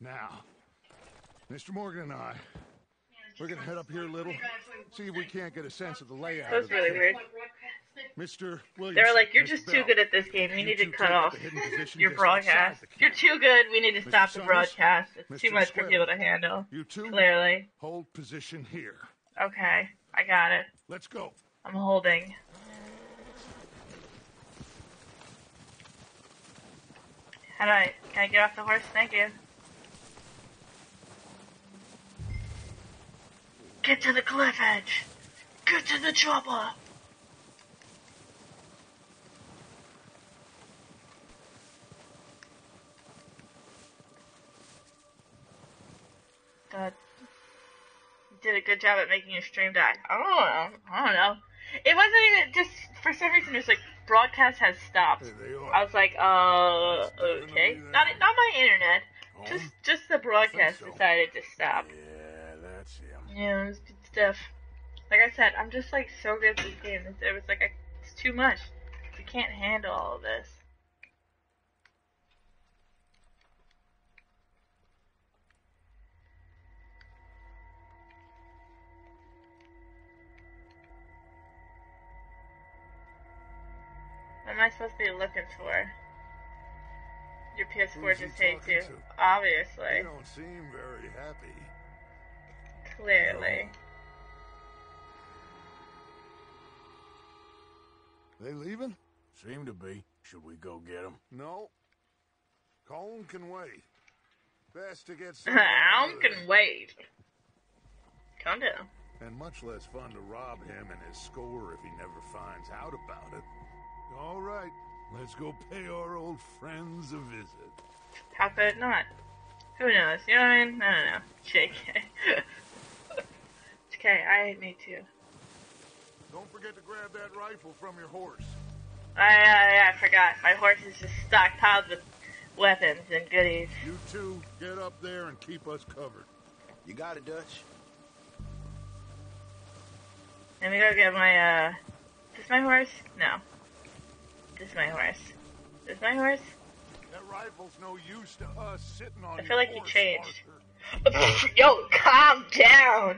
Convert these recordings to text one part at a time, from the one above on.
Now, Mr. Morgan and I, we're gonna head up here a little, see if we can't get a sense of the layout. That was really weird. Mr. Williams. They were like, "You're Mr. just Bell, too good at this game. You need to cut off your just broadcast. outside the You're camp. too good. We need to Mr. stop the Summers, broadcast. It's too Mr. much for Square. people to handle." You two, Clearly. hold position here. Okay, I got it. Let's go. I'm holding. Can I get off the horse? Thank you. Get to the cliff edge. Get to the chopper. God. You did a good job at making your stream die. I don't know. It wasn't even just, for some reason, it's like, broadcast has stopped. There they are. I was like, okay. Not my internet. Just the broadcast so. decided to stop. Yeah, that's him. Yeah, it was good stuff. Like I said, I'm just like so good at this game. It was like, it's too much. I can't handle all of this. What am I supposed to be looking for? Your PS4 Who's he just hates talking you. to? Obviously. You don't seem very happy. Clearly. They leaving? Seem to be. Should we go get them? No. Colm can wait. Best to get I can wait. Calm down. And much less fun to rob him and his score if he never finds out about it. All right, let's go pay our old friends a visit. How could it not? Who knows? You know what I mean? I don't know. JK. It's okay, I need to. Don't forget to grab that rifle from your horse. I forgot. My horse is just stockpiled with weapons and goodies. You two, get up there and keep us covered. You got it, Dutch. Let me go get my, Is this my horse? No. This is my horse. This is my horse? That rifle's no use to us sitting on I feel like you horse, changed. Arthur. Yo, calm down!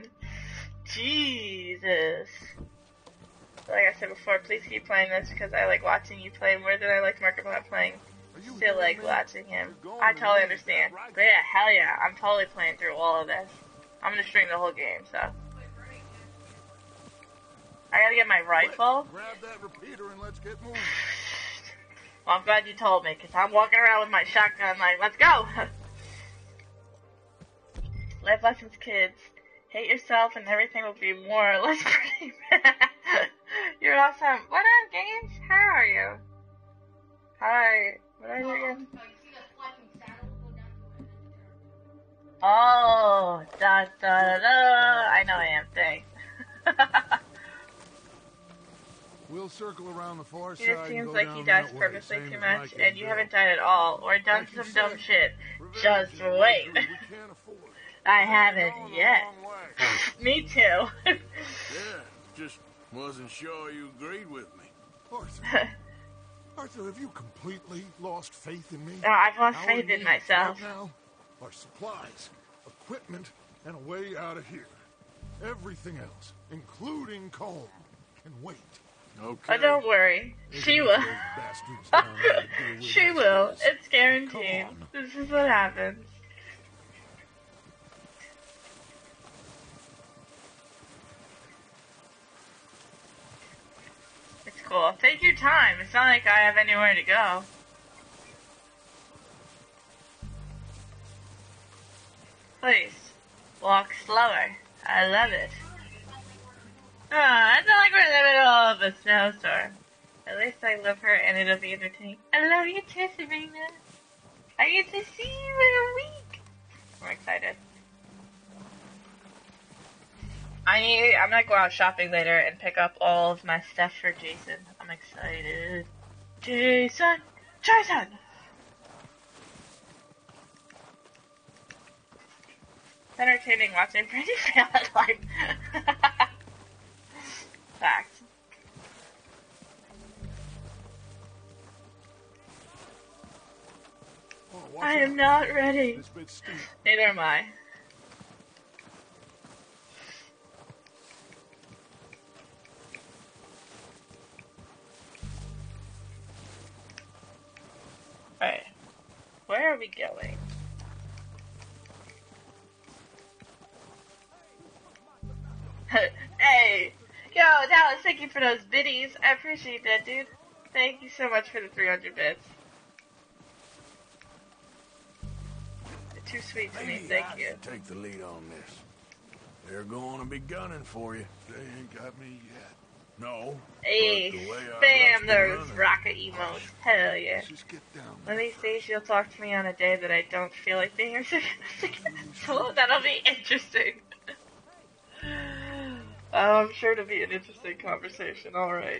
Jesus. Like I said before, please keep playing this because I like watching you play more than I like Markiplier playing. Still like watching him. I totally understand. But yeah, hell yeah, I'm totally playing through all of this. I'm gonna stream the whole game, so. I gotta get my rifle. Grab that repeater and let's get moving. Well, I'm glad you told me, because I'm walking around with my shotgun like, let's go! Life lessons, kids. Hate yourself and everything will be more or less pretty bad. You're awesome. What up, Games? How are you? Hi. What are you again? Oh, da da da da. I know I am. Thanks. We'll circle around the far It side. just and seems go like down he that does way, purposely same too as much, Mikey and you Bill. haven't done it all, or done Like you some dumb said, shit. revenge Just is wait. luxury we can't afford. I We're haven't going the yet. wrong way. Me too. Yeah, just wasn't sure you agreed with me. Arthur, Arthur, have you completely lost faith in me? No, I've lost Our faith in needs myself. right now are supplies, equipment, and a way out of here. Everything else, including Colm, can wait. Okay. Oh, don't worry. She will. Those bastards down there to deal with She us will. first. It's guaranteed. Come on. This is what happens. It's cool. Take your time. It's not like I have anywhere to go. Please. Walk slower. I love it. It's not like we're in the middle of a snowstorm. At least I love her and it'll be entertaining. I love you too, Sabrina. I get to see you in a week. I'm excited. I'm gonna go out shopping later and pick up all of my stuff for Jason. I'm excited. Jason! Jason! It's entertaining watching Brandy fail at life. Fact. Oh, watch I out. am I'm not ready. This bit's steep. Neither am I. Alright. Where are we going? Hey! Yo, Dallas, thank you for those biddies. I appreciate that, dude. Thank you so much for the 300 bits. You're too sweet to me, thank you. Take the lead on this. They're going to be gunning for you. They ain't got me yet. No. Hey, but the way I spam left those running- rocket emotes. Hell yeah. Let's just get down. Let me see if she'll talk to me on a day that I don't feel like being her so that'll be interesting. I'm sure it'll be an interesting conversation, alright.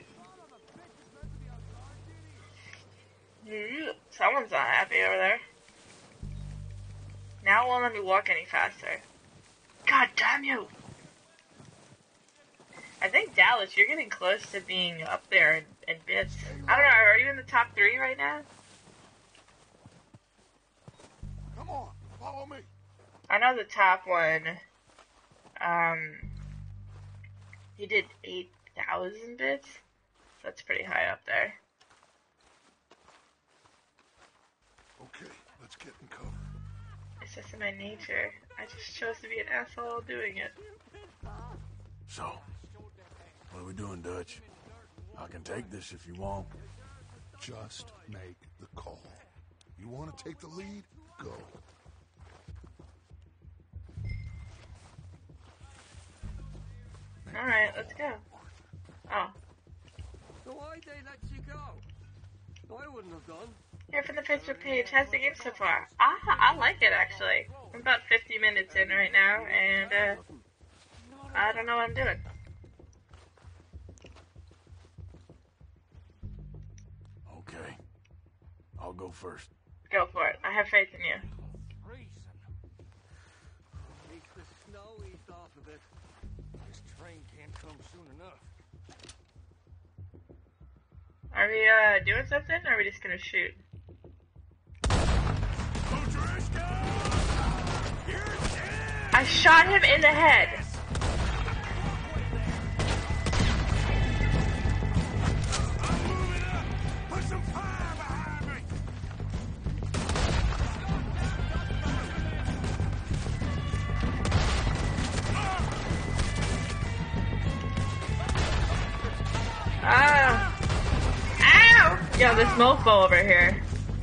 Someone's not happy over there. Now it won't let me walk any faster. God damn you! I think, Dallas, you're getting close to being up there in bits. I don't know, are you in the top 3 right now? Come on, follow me. I know the top one, he did 8,000 bits, so that's pretty high up there. Okay, let's get in cover. It's just in my nature. I just chose to be an asshole doing it. So, what are we doing, Dutch? I can take this if you want. Just make the call. You want to take the lead? Go. Alright, let's go. Oh. So why they let you go? I wouldn't have done. Here from the Facebook page. How's the game so far? I like it, actually. I'm about 50 minutes in right now, and, I don't know what I'm doing. Okay. I'll go first. Go for it. I have faith in you. Reason. At least the snow eased off a bit. This train can't come soon enough. Are we, doing something, or are we just gonna shoot? I shot him in the head. Yo, this mofo over here.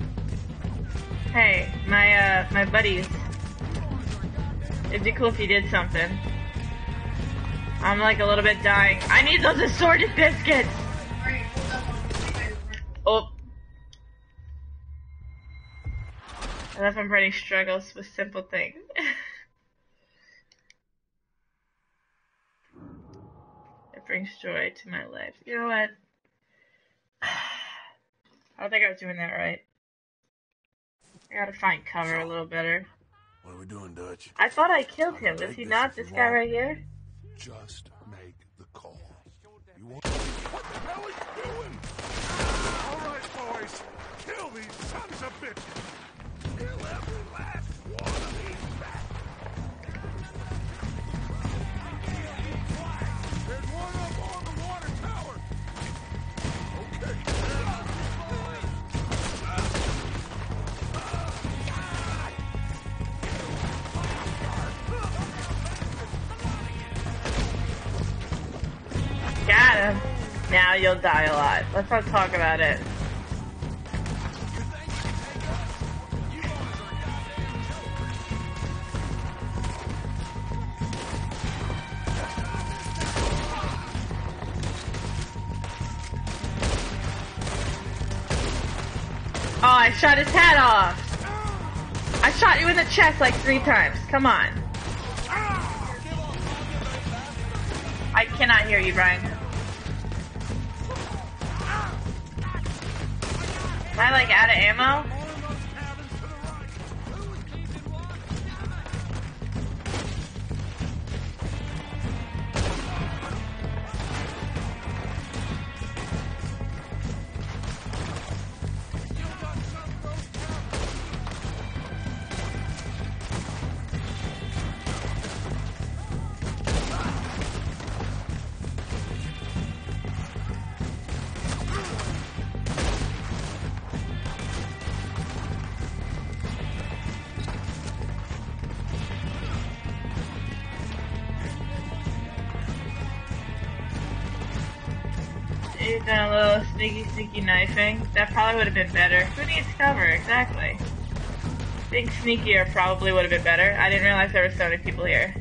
Hey, my buddies. It'd be cool if you did something. I'm like a little bit dying. I need those assorted biscuits! Oh. I love pretty struggles with simple things. It brings joy to my life. You know what? I don't think I was doing that right. I gotta find cover a little better. What are we doing, Dutch? I thought I killed him. Does he not? This guy right here? Just make the call. You want... What the hell are you doing? All right, boys. Kill these sons of bitches. Kill every last one of these bastards. There's one up on the water tower. Okay. Got him. Now you'll die a lot. Let's not talk about it. Oh, I shot his head off. I shot you in the chest like 3 times. Come on. I cannot hear you, Brian. Am I like out of ammo? you've done a little sneaky knifing. That probably would have been better. Who needs cover, exactly? I think sneakier probably would have been better. I didn't realize there were so many people here.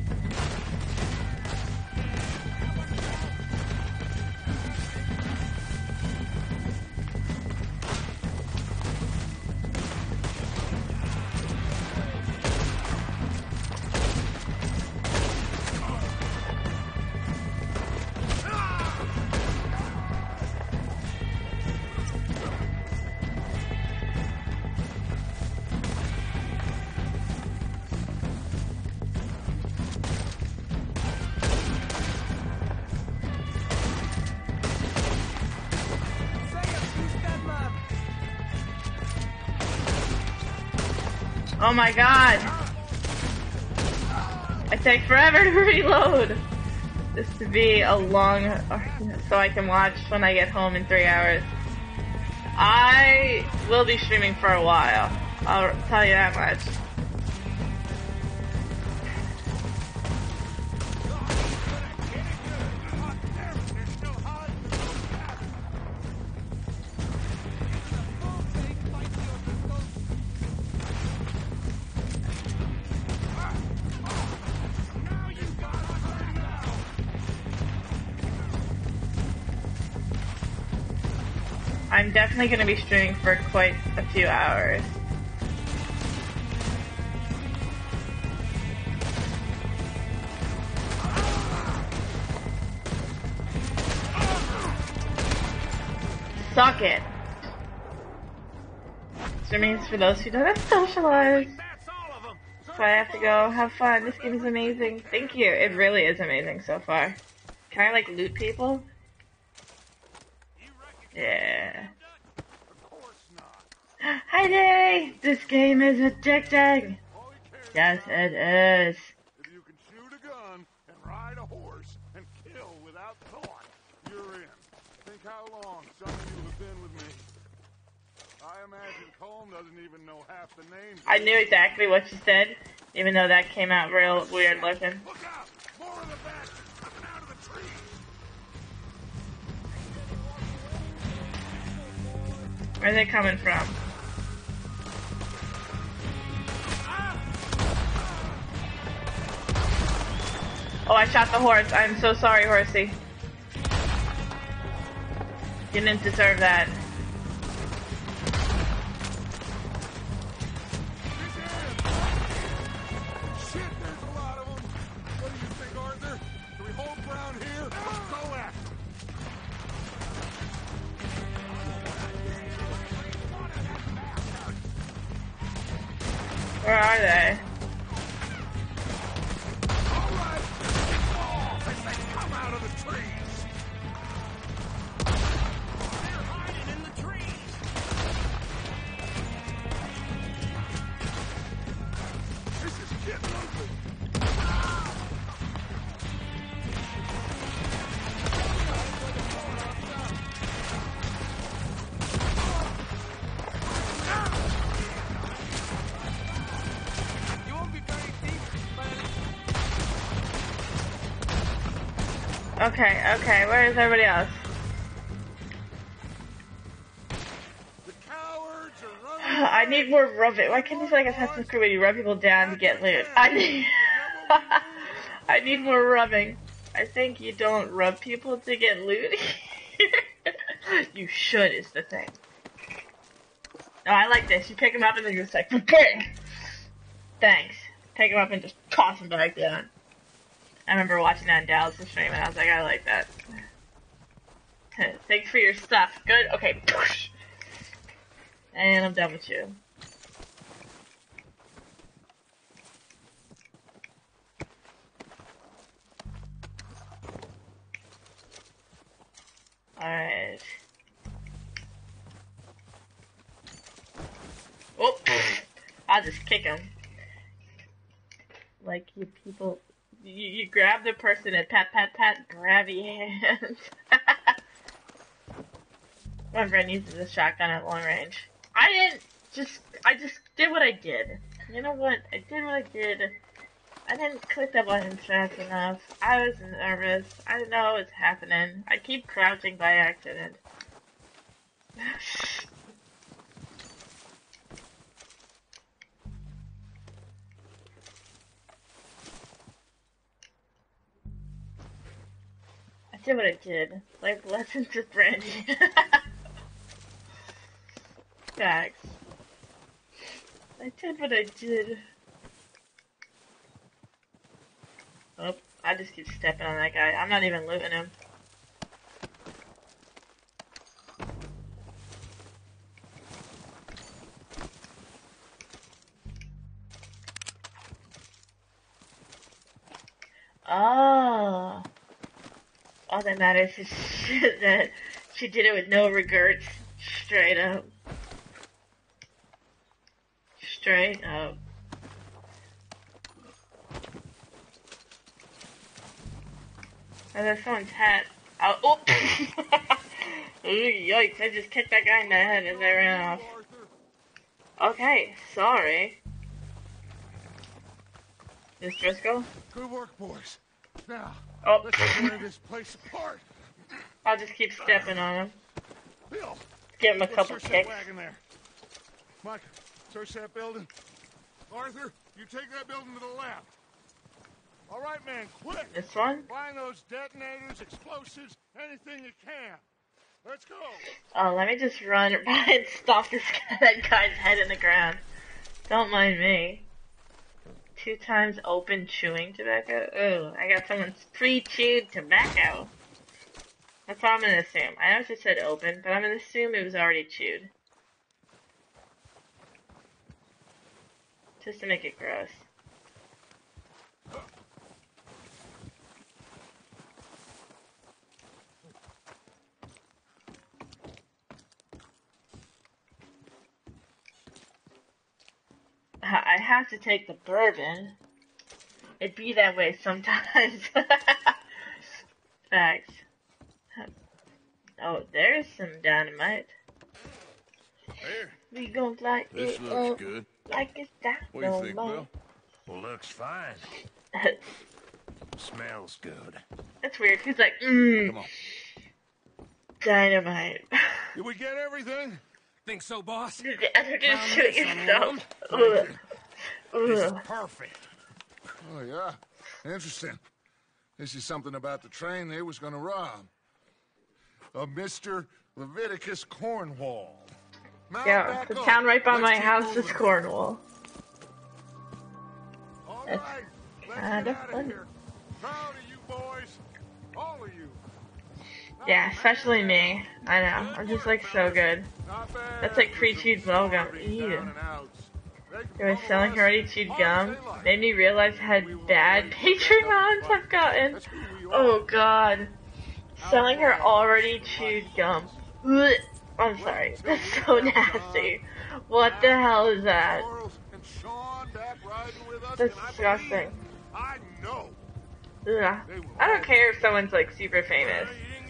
Oh my god! I take forever to reload! This to be a long, so I can watch when I get home in 3 hours. I will be streaming for a while. I'll tell you that much. I'm definitely going to be streaming for quite a few hours. Suck it! Streaming is for those who don't socialize. So I have to go have fun. This game is amazing. Thank you. It really is amazing so far. Can I, like, loot people? Yeah. Hi Day! This game is addicting! Yes, it is. If you can shoot a gun and ride a horse and kill without thought, you're in. Think how long some of you have been with me. I imagine Colm doesn't even know half the names. I knew exactly what you said, even though that came out real weird looking. Look out! More of the bastards coming out of the trees! Where are they coming from? Oh, I shot the horse. I'm so sorry, horsey. You didn't deserve that. Shit, there's a lot of them. What do you think, Arthur? Can we hold ground here? Go after them. Where are they? All right, balls as they come out of the trees. They're hiding in the trees. This is getting ugly. Okay, where is everybody else? The cowards are running. I need more rubbing. Why can't this like Assassin's Creed where you rub people down to get loot? I need more rubbing. I think you don't rub people to get loot. You should is the thing. No, I like this. You pick them up and then you're just like, bang! Thanks. Pick them up and just toss them back down. I remember watching that in Dallas' stream and I was like, I like that. Thanks for your stuff. Good? Okay. And I'm done with you. Alright. Oh! I'll just kick him. Like, you people... You grab the person and pat, grabby hands. My friend uses a shotgun at long range. I just did what I did. You know what? I did what I did. I didn't click the button fast enough. I was nervous. I didn't know what was happening. I keep crouching by accident. I did what I did. Like lessons of Brandy. Facts. I did what I did. Oh, I just keep stepping on that guy. I'm not even looting him. Oh. All that matters is that she did it with no regrets. Straight up. Straight up. Oh, there's someone's hat. Oh! Ooh, yikes, I just kicked that guy in the head as I ran off. Okay, sorry. Miss Driscoll? Good work, boys. Now, Oh. let's tear this place apart. I'll just keep stepping on him. Bill, Give him a go couple search kicks. that wagon there. Mike, search that building. Arthur, you take that building to the left. All right, man, quick. This one? Find those detonators, explosives, anything you can. Let's go. Oh, let me just run by and stop that guy's head in the ground. Don't mind me. 2 times open chewing tobacco? Ooh, I got someone's pre-chewed tobacco. That's what I'm gonna assume. I know it just said open, but I'm gonna assume it was already chewed. Just to make it gross. I have to take the bourbon. It'd be that way sometimes. Facts. Oh, there's some dynamite. Here, We gon' light this it looks up good. like it's What do you think, dynamite. Bill? Well, looks fine. Smells good. That's weird. He's like, Come on. dynamite. Did we get everything? Think so, boss? The other dude Found shoot this on yourself. one. Ugh. This is Ugh. perfect. Oh, yeah. Interesting. This is something about the train they was gonna rob. Of Mr. Leviticus Cornwall. Mount Yeah, back the up. town right by Let's my keep house is moving. Cornwall. All That's right, let's kinda get out fun. of here. Proud of you boys. All of you. Yeah, especially me. I know. I'm just like so good. Not bad. That's like pre-chewed bubblegum. Ew. They were selling already chewed gum. Made me realize how bad Patreons I've gotten. Oh god. Selling her already chewed gum. Ugh. I'm sorry. That's so nasty. What the hell is that? That's disgusting. I know. Ugh. I don't care if someone's like super famous.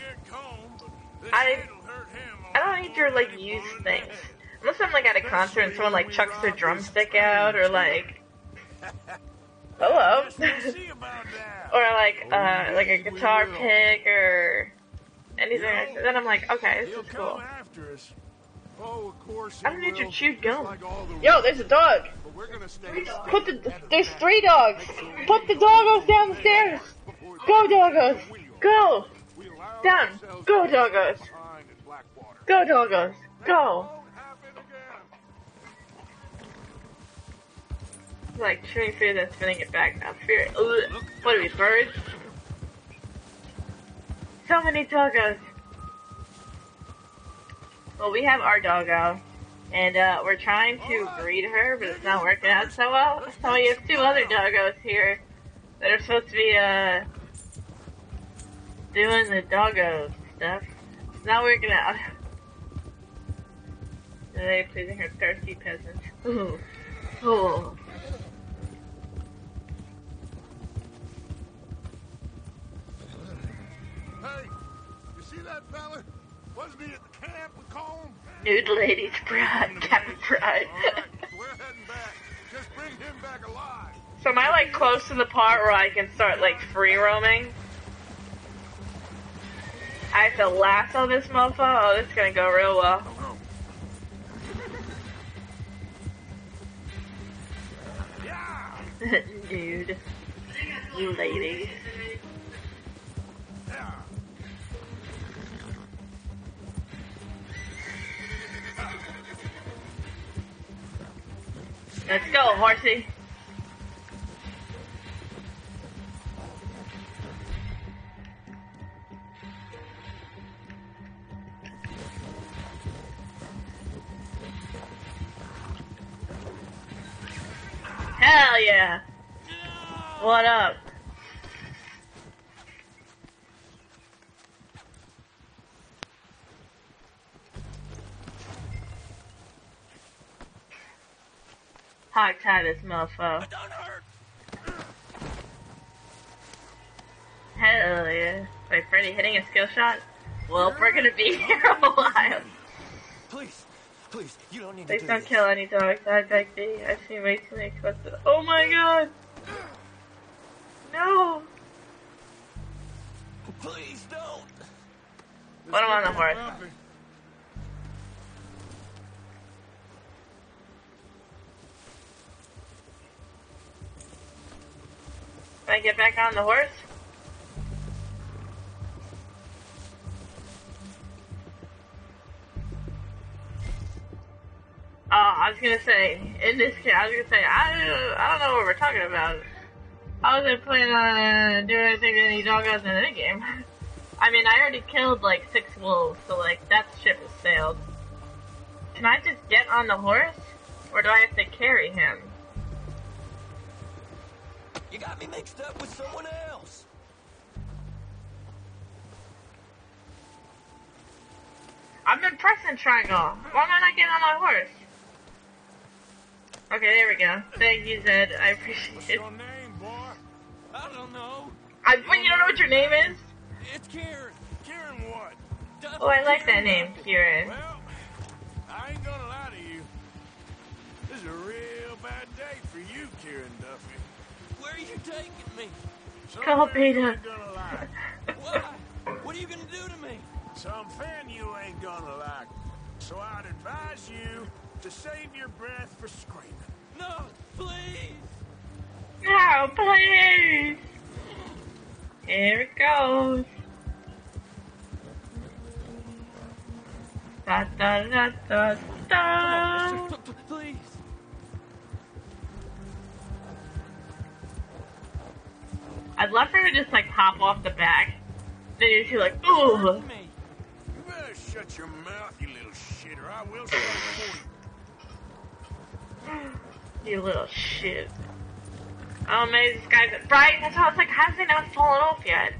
I don't need your like used things. Unless I'm like at a concert and someone like chucks their drumstick out or like hello. Or like a guitar pick or anything like that. Then I'm like, okay, this is cool. Oh, of course I don't need your chewed gum. like all the Yo, there's a dog. but we're gonna stay There's 3 dogs. Put the doggos down the stairs. Go doggos. Go. Down. Go doggos. Go doggos. Go. Like chewing food and spinning it back now. Fear. Ugh. What are we, birds? So many doggos. Well, we have our doggo, and we're trying to breed her, but it's not working out so well. So we have 2 other doggos here that are supposed to be doing the doggo stuff. It's not working out. Are they pleasing her thirsty peasants? Ooh. Oh. Hey, you see that fella? Wasn't he at the camp with Colm? Nude ladies pride, Captain Pride. Alright, we're heading back. Just bring him back alive. So am I like close to the part where I can start like free roaming? I have to lasso this mofo? Oh, this is gonna go real well. Dude. You lady. Let's go, horsey. Hell yeah. What up? Hog tie this mofo. Hell yeah. Wait, Freddy hitting a skill shot? Well, we're gonna be here a while. Please, please, you don't need to Please do don't this. kill any dogs. I beg thee. I've seen way too many clips of. Oh my god! No! Please don't. Put him on the horse. Can I get back on the horse? Oh, I was gonna say, in this case, I don't know what we're talking about. I wasn't planning on doing anything to any doggos in any game. I mean, I already killed like 6 wolves, so like, that ship has sailed. Can I just get on the horse? Or do I have to carry him? You got me mixed up with someone else. I've been pressing triangle. Why am I not getting on my horse? Okay, there we go. Thank you, Zed. I appreciate What's it. your name, boy? I don't know. Wait, you don't know what your name is? It's Kieran. Kieran what? Oh, I like that name, Kieran. Well, I ain't gonna lie to you. This is a real bad day for you, Kieran Duffy. Where are you taking me? Call Somewhere you Peter. ain't gonna like. Why? What are you gonna do to me? Something you ain't gonna like. So I'd advise you to save your breath for screaming. No, please. No, please. Here it goes. Da da da da da. Please. I'd love for her to just like pop off the back. Then you're just like, ooh. Hurt me. You better shut your mouth, you little shit, or I will start for you. You little shit. Oh, maybe this guy's right. That's how I was like, how's he not fallen off yet?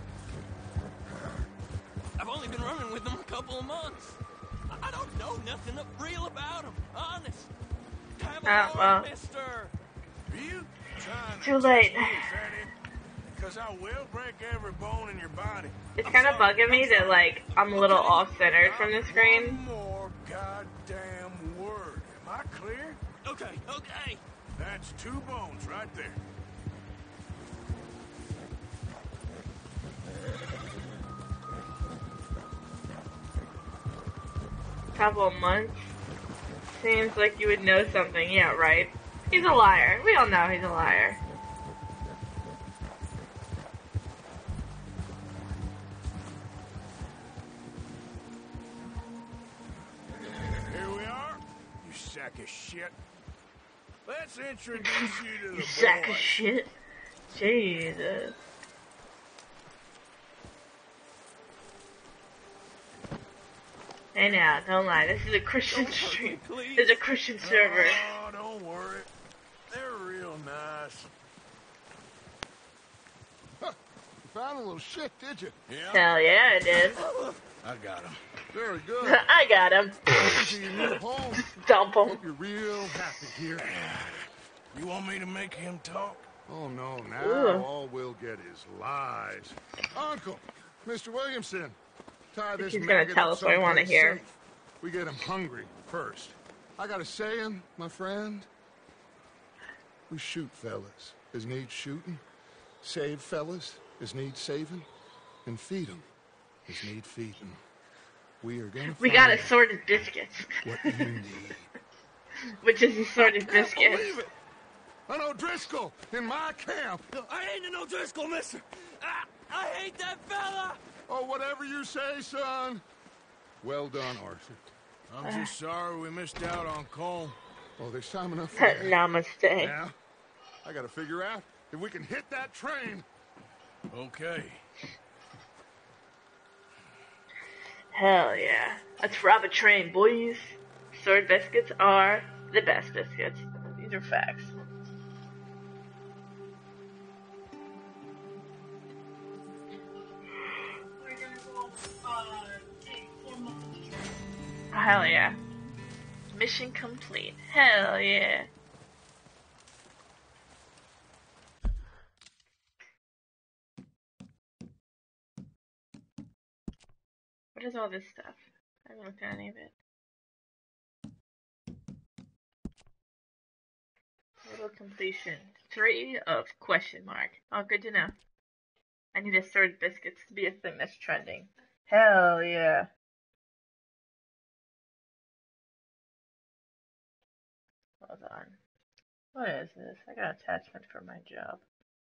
I've only been running with them a couple of months. I don't know nothing real about them, honest. Have a well. heart, mister. Are you trying Too late. Because I will break every bone in your body. It's kind of bugging me that like I'm a little off-centered from the screen. One more goddamn word. Am I clear? Okay, okay. That's 2 bones right there. Couple of months. Seems like you would know something. Yeah, right. He's a liar. We all know he's a liar. Here we are, you sack of shit. Let's introduce you to the You sack of boys. shit. Jesus. Hey now, don't lie. This is a Christian Don't hurt stream. me, please. This is a Christian server. Oh, don't worry. They're real nice. You found a little shit, did you? Yeah, Hell yeah, I did. I got him. Very good. I got him. Welcome to your new home. Dump him. Hope you're real happy here. You want me to make him talk? Oh, no. Now Ooh. all we'll get is lies. Uncle, Mr. Williamson, tie this He's gonna maggot tell up us what we wanna someplace hear. safe. We get him hungry first. I got a saying, my friend. We shoot fellas as need shooting, save fellas as need saving, and feed 'em as need feeding. We are gonna We got find assorted biscuits. what you need. Which is assorted Believe biscuits. it. An O'Driscoll in my camp. I ain't an O'Driscoll, mister. I hate that fella. Oh, whatever you say, son. Well done, Arthur. I'm just sorry we missed out on Cole. Oh, there's time enough for that. Namaste. Now, I gotta figure out if we can hit that train. Okay. Hell yeah. Let's rob a train, boys. Sword biscuits are the best biscuits. These are facts. Oh, hell yeah. Mission complete. Hell yeah. What is all this stuff? I haven't looked at any of it. Total completion. 3 of question mark. Oh, good to know. I need a sword biscuits to be a thing that's trending. Hell yeah. Hold on. What is this? I got attachment for my job.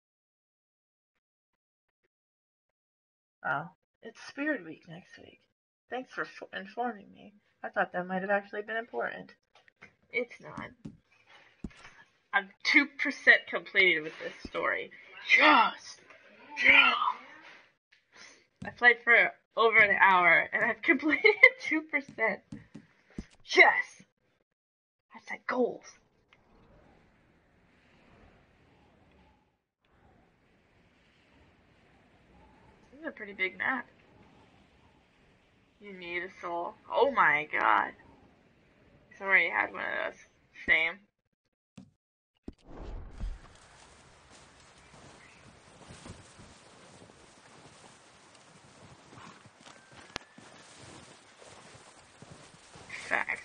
Oh. It's Spirit Week next week. Thanks for informing me. I thought that might have actually been important. It's not. I'm 2% completed with this story. Yes! Yeah! I played for over an hour, and I've completed 2%. Yes! I set goals. This is a pretty big map. You need a soul. Oh my god. I already had one of those. Same. Fact.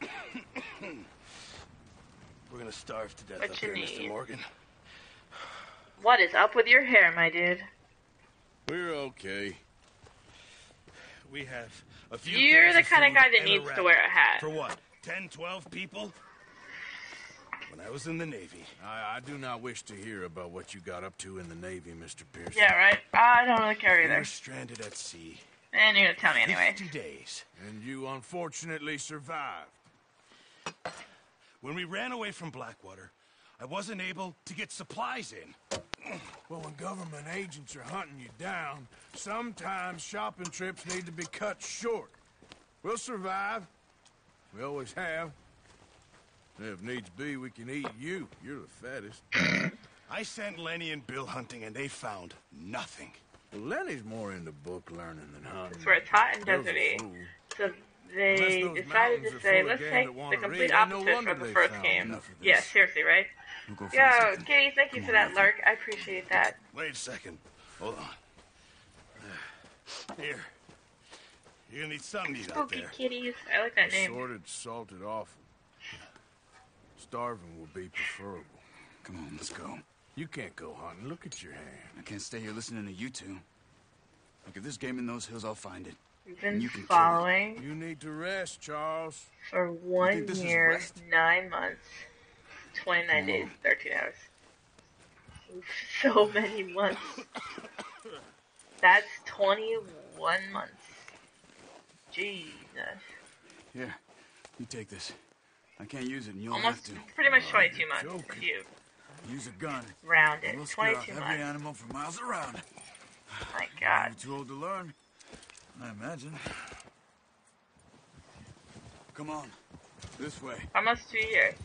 We're gonna starve to death What up you here, Mr. need? Morgan. What is up with your hair, my dude? We're okay. We have a few. You're cans the of kind of food guy that and a needs to rabbit. wear a hat. For what? 10, 12 people? When I was in the Navy. I do not wish to hear about what you got up to in the Navy, Mr. Pearson. Yeah, right? I don't really care We either. were stranded at sea. And you're gonna tell me anyway. 50 days. And you unfortunately survived. When we ran away from Blackwater, I wasn't able to get supplies in. Well, when government agents are hunting you down, sometimes shopping trips need to be cut short. We'll survive. We always have. If needs be, we can eat you. You're the fattest. I sent Lenny and Bill hunting, and they found nothing. Well, Lenny's more into book learning than hunting. That's where it's hot and Bill's a deserty. fool. So Unless they those decided mountains to are say, full of let's game take that the wanna complete read, ain't no opposite wonder from the they first found game. enough of this. Yeah, seriously, right? We'll go for Yo, a second. Kitty, thank you for that lurk. I appreciate that. Wait a second. Hold on. Here. You're gonna need something to eat out Spooky there. kitties. I like that name. Assorted, salted offal. Starving will be preferable. Come on, let's go. You can't go hunting. Look at your hand. I can't stay here listening to you two. Look, if there's game in those hills, I'll find it. We've been You can kill following You need to rest, Charles. for 1 think this is year, rest? 9 months, 29 days, 13 hours. So many months. That's 21 months. Jesus. Here, you take this. I can't use it, and you'll Almost, have to. pretty much 22 months. joking. If you Use a gun. round it. We'll scare off 22 every months. animal for miles around. My God. You're too old to learn, I imagine. Come on, this way. Almost 2 years.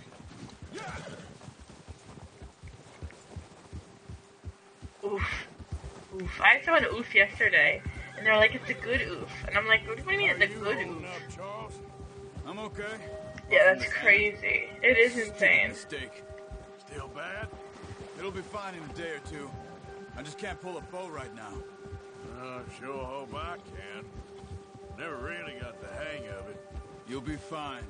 Oof. Oof. I saw an oof yesterday, and they're like, it's a good oof. And I'm like, what do you mean it's a good Holding oof? up, Charles? I'm okay. Yeah, that's crazy. It is insane. Mistake. Still bad? It'll be fine in a day or two. I just can't pull a bow right now. Sure hope I can. Never really got the hang of it. You'll be fine.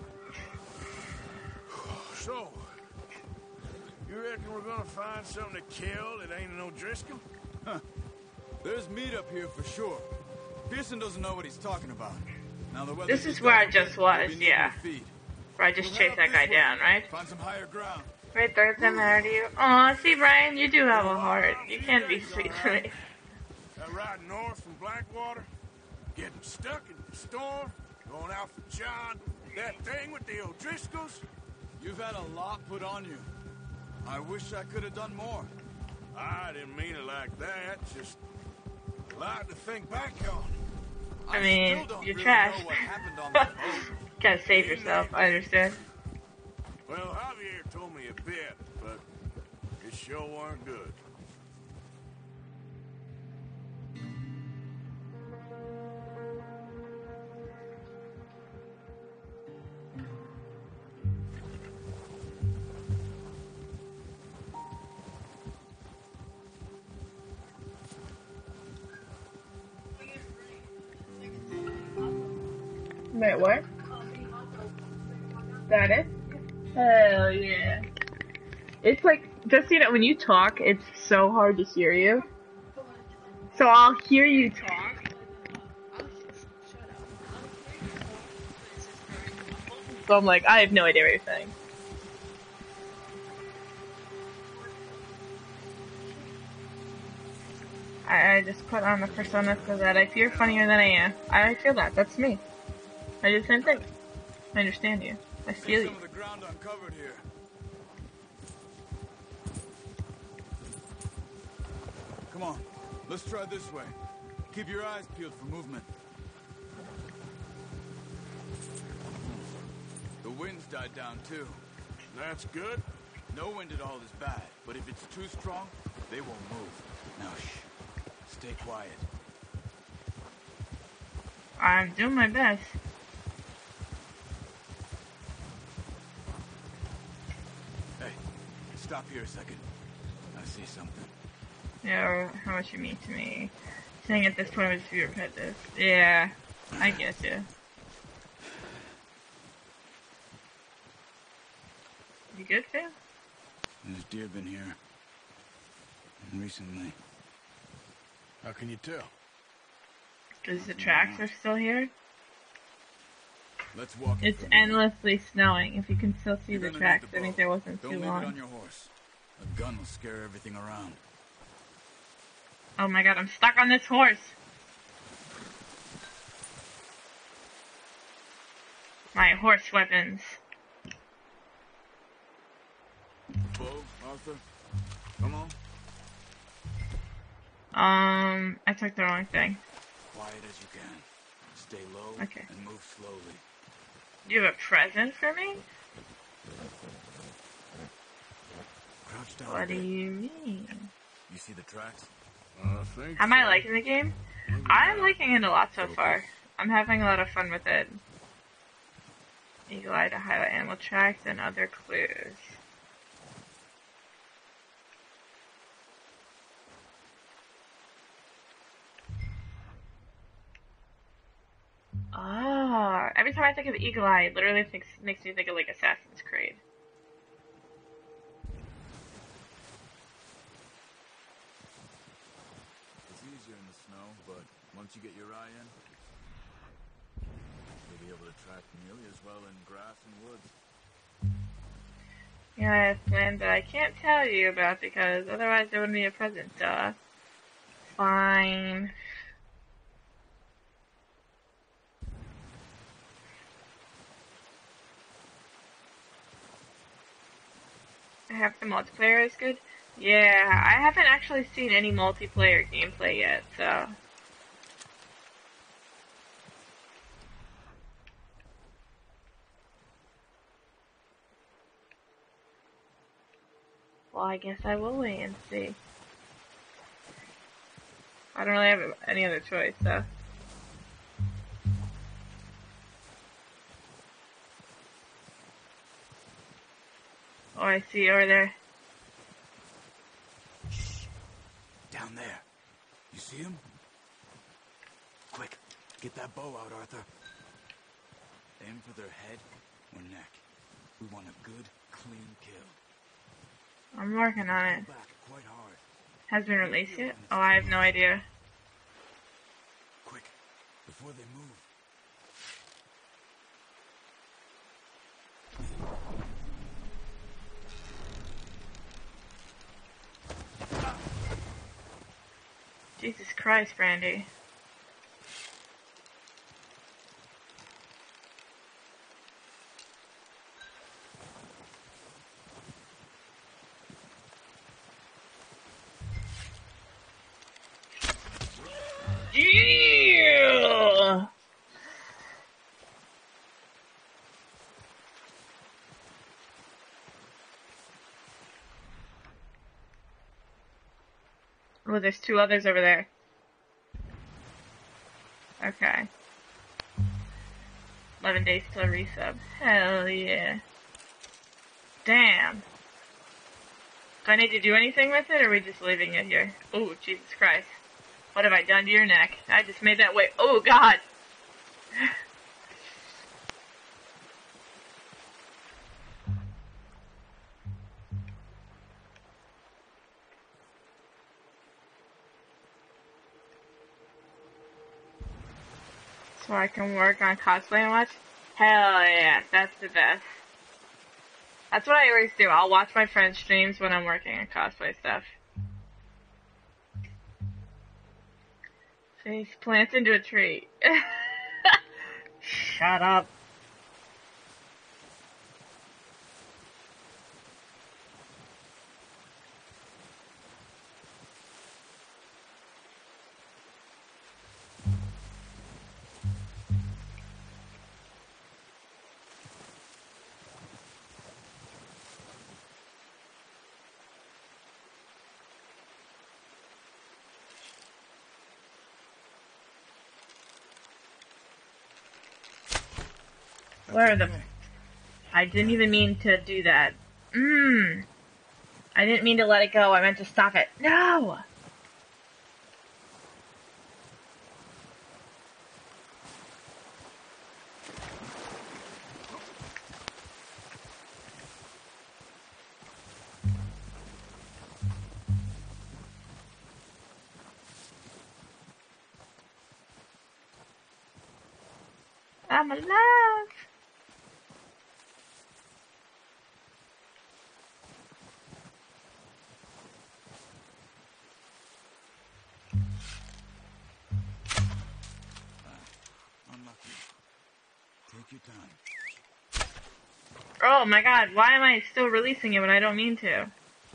So, you reckon we're gonna find something to kill that ain't an O'Driscoll? There's meat up here for sure. Pearson doesn't know what he's talking about. Now the weather. This is where I just was, yeah. Where I just chased that guy down, right? Find some higher ground. Right, does that matter to you? Aw, see, Brian, you do have a heart. You can be sweet to me. That ride north from Blackwater, getting stuck in the storm, going out for John, that thing with the O'Driscolls. You've had a lot put on you. I wish I could have done more. I didn't mean it like that, just a lot to think back on. I mean, still don't you're really trash. know what happened on that boat. Gotta save yourself, I understand. Well, Javier told me a bit, but it sure weren't good. Wait, what? That it? Hell yeah. It's like, just you know, when you talk, it's so hard to hear you. So I'll hear you talk. So I'm like, I have no idea what you're saying. I just put on the persona so that I appear funnier than I am. I feel that. That's me. I do the same thing. I understand you. I feel you. Some of the ground uncovered here. Come on, let's try this way. Keep your eyes peeled for movement. The wind's died down too. That's good. No wind at all is bad, but if it's too strong, they won't move. Now shh. Stay quiet. I'm doing my best. Hey, stop here a second. I see something. Yeah, how much you mean to me. Saying at this point I would just be repetitive. Yeah, I get you. You good, Phil? There's deer been here. Recently. How can you tell? Because the tracks are still here? Let's walk. It's endlessly snowing. If you can still see You're the gonna tracks, need the I think bow. there wasn't Don't too leave it long. on your horse. A gun will scare everything around. Oh my god, I'm stuck on this horse! My horse weapons. Bo, Arthur, come on. I took the wrong thing. Quiet as you can. Stay low Okay. and move slowly. Do you have a present for me? Crouch down. a What do bit. you mean? You see the tracks? I think How am I liking the game? I'm liking it a lot so far. I'm having a lot of fun with it. Eagle Eye to highlight animal tracks and other clues. Ah, every time I think of Eagle Eye, it literally makes me think of like Assassin's Creed. It's easier in the snow, but once you get your eye in, you'll be able to track nearly as well in grass and woods. Yeah, I have plans that I can't tell you about because otherwise there wouldn't be a present, duh. Fine. I have the multiplayer is good. Yeah, I haven't actually seen any multiplayer gameplay yet, so. Well, I guess I will wait and see. I don't really have any other choice, so. Oh, I see over there. Shh. Down there. You see him? Quick, get that bow out, Arthur. Aim for their head or neck. We want a good, clean kill. I'm working on it. Pull back quite hard. Has been released yet? Oh, I have no idea. Quick, before they move. Jesus Christ, Brandy. Yeah! Oh, there's two others over there. Okay. 11 days till resub. Hell yeah. Damn. Do I need to do anything with it, or are we just leaving it here? Oh, Jesus Christ. What have I done to your neck? I just made that way. Oh, God! So I can work on cosplay and watch? Hell yeah, that's the best. That's what I always do. I'll watch my friends' streams when I'm working on cosplay stuff. Face plants into a tree. Shut up. Where are the... I didn't even mean to do that. I didn't mean to let it go. I meant to stop it. No! I'm alive! Unlucky. Take your time. Oh my god, why am I still releasing it when I don't mean to?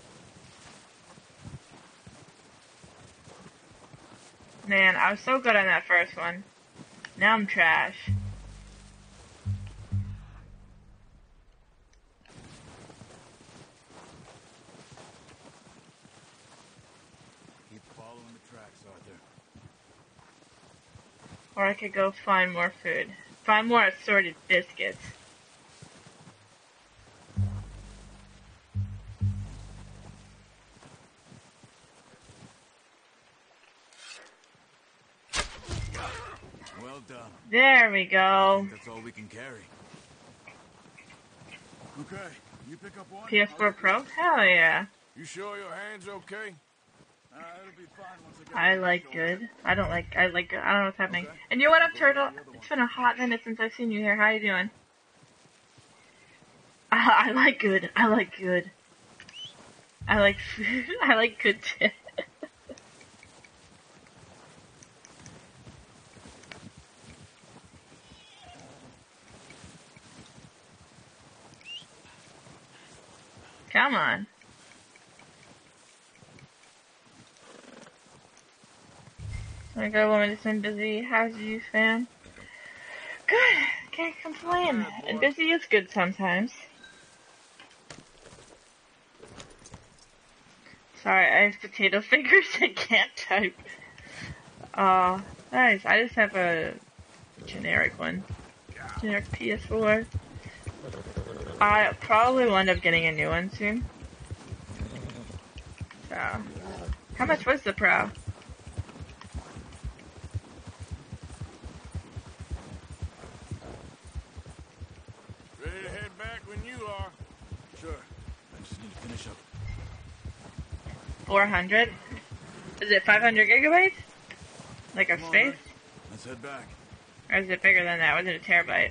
Man, I was so good on that first one. Now I'm trash. Keep following the tracks, Arthur. Or I could go find more food. Find more assorted biscuits. Well done. There we go. That's all we can carry. Okay, you pick up one. PS4 Pro? Hell yeah. You sure your hand's okay? It'll be fine once I get I like good. I don't know what's happening. And you know what up, Turtle? It's been a hot minute since I've seen you here. How you doing? I like good. I like good. I like food. I like good too. Come on. My good woman has been busy. How's you, fam? Good. Can't complain. And busy is good sometimes. Sorry, I have potato fingers and can't type. Nice. I just have a generic one. Generic PS4. I probably will end up getting a new one soon. So, how much was the Pro? Ready to head back when you are. Sure. I just need to finish up. 400? Is it 500 gigabytes? Like a space? Let's head back. Or is it bigger than that? Was it a terabyte?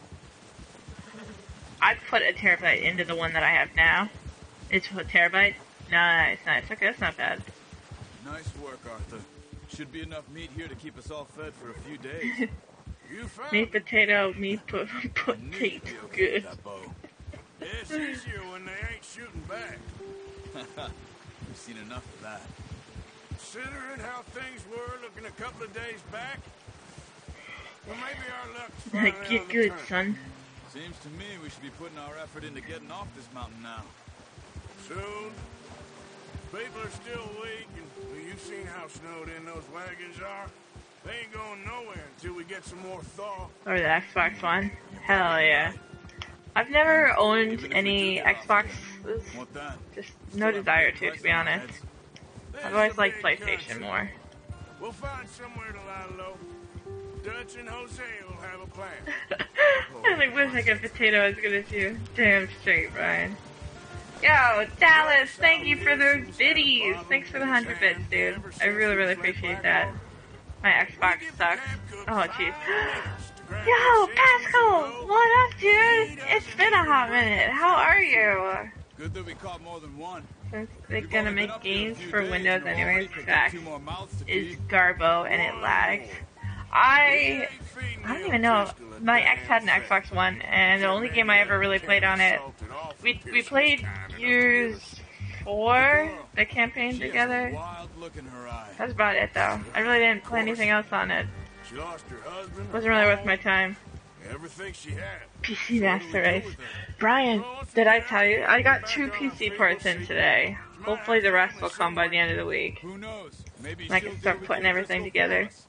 I put a terabyte into the one that I have now. It's a terabyte? Nice, nice. Okay, that's not bad. Nice work, Arthur. Should be enough meat here to keep us all fed for a few days. You found Meat potato, meat I knew potato. you'd be okay with Good. that bow. It's easier when they ain't shooting back. We've seen enough of that. Considering how things were looking a couple of days back, well, maybe our luck's finally on Get the good, turn. son. Seems to me we should be putting our effort into getting off this mountain now. Soon. People are still weak, and well, you've seen how snowed in those wagons are. They ain't going nowhere until we get some more thaw. Or the Xbox One. Hell yeah. I've never owned any Xboxes. Want that? Just no desire to be honest. There's I've always the liked big PlayStation country. more. We'll find somewhere to lie low. Dutch and Jose will have a plan. I like wish like a potato I was gonna do. Damn straight, Brian. Yo, Dallas, thank you for those biddies. Thanks for the 100 bits, dude. I really, really appreciate that. My Xbox sucks. Oh, jeez. Yo, Pascal! What up, dude? It's been a hot minute. How are you? Good that we caught more than one. Since they're We've gonna only been make up here a games few for days, Windows and we're anyways, already picking Fact two more mouths to is feed. Garbo and it lags. I don't even know. My ex had an Xbox One, and the only game I ever really played on it, we played Gears 4, the campaign She has a together. wild look in her eye. That's about it, though. I really didn't play anything else on it. She lost her husband. Wasn't really worth my time. Everything she had. PC Master Race. Brian, did I tell you? I got 2 PC ports in today. Hopefully the rest will come by the end of the week. Who knows? Maybe I she'll can do start with putting the everything Driscoll together. for us.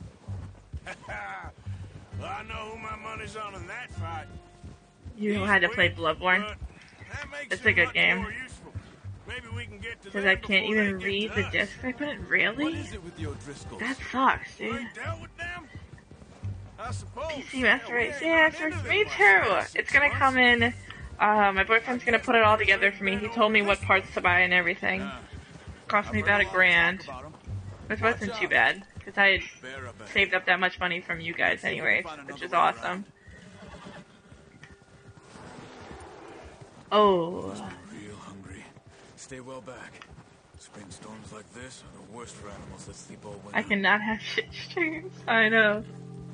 Well, I know who my money's on in that fight. You had to play Bloodborne? But that makes It's a it good much game. more useful. Maybe we can get to Because them I can't before even they read get the to us. disc I put in. What Really? is it with the O'Driscolls? That sucks, You dude. ain't dealt with them? I suppose. PC Master Race. we Yeah, ain't been to me them too. last It's 6 gonna months. come in. My boyfriend's gonna put it all together for me. He told me what parts to buy and everything. Yeah. Cost me I've heard about a lot of $1,000, talk about 'em. which wasn't too bad because I had Bear up ahead. saved up that much money from you guys anyways, which is awesome. Oh, Real hungry. Stay well back. Spring storms like this are the worst for animals that sleep all winter. I cannot have shit streams. I know.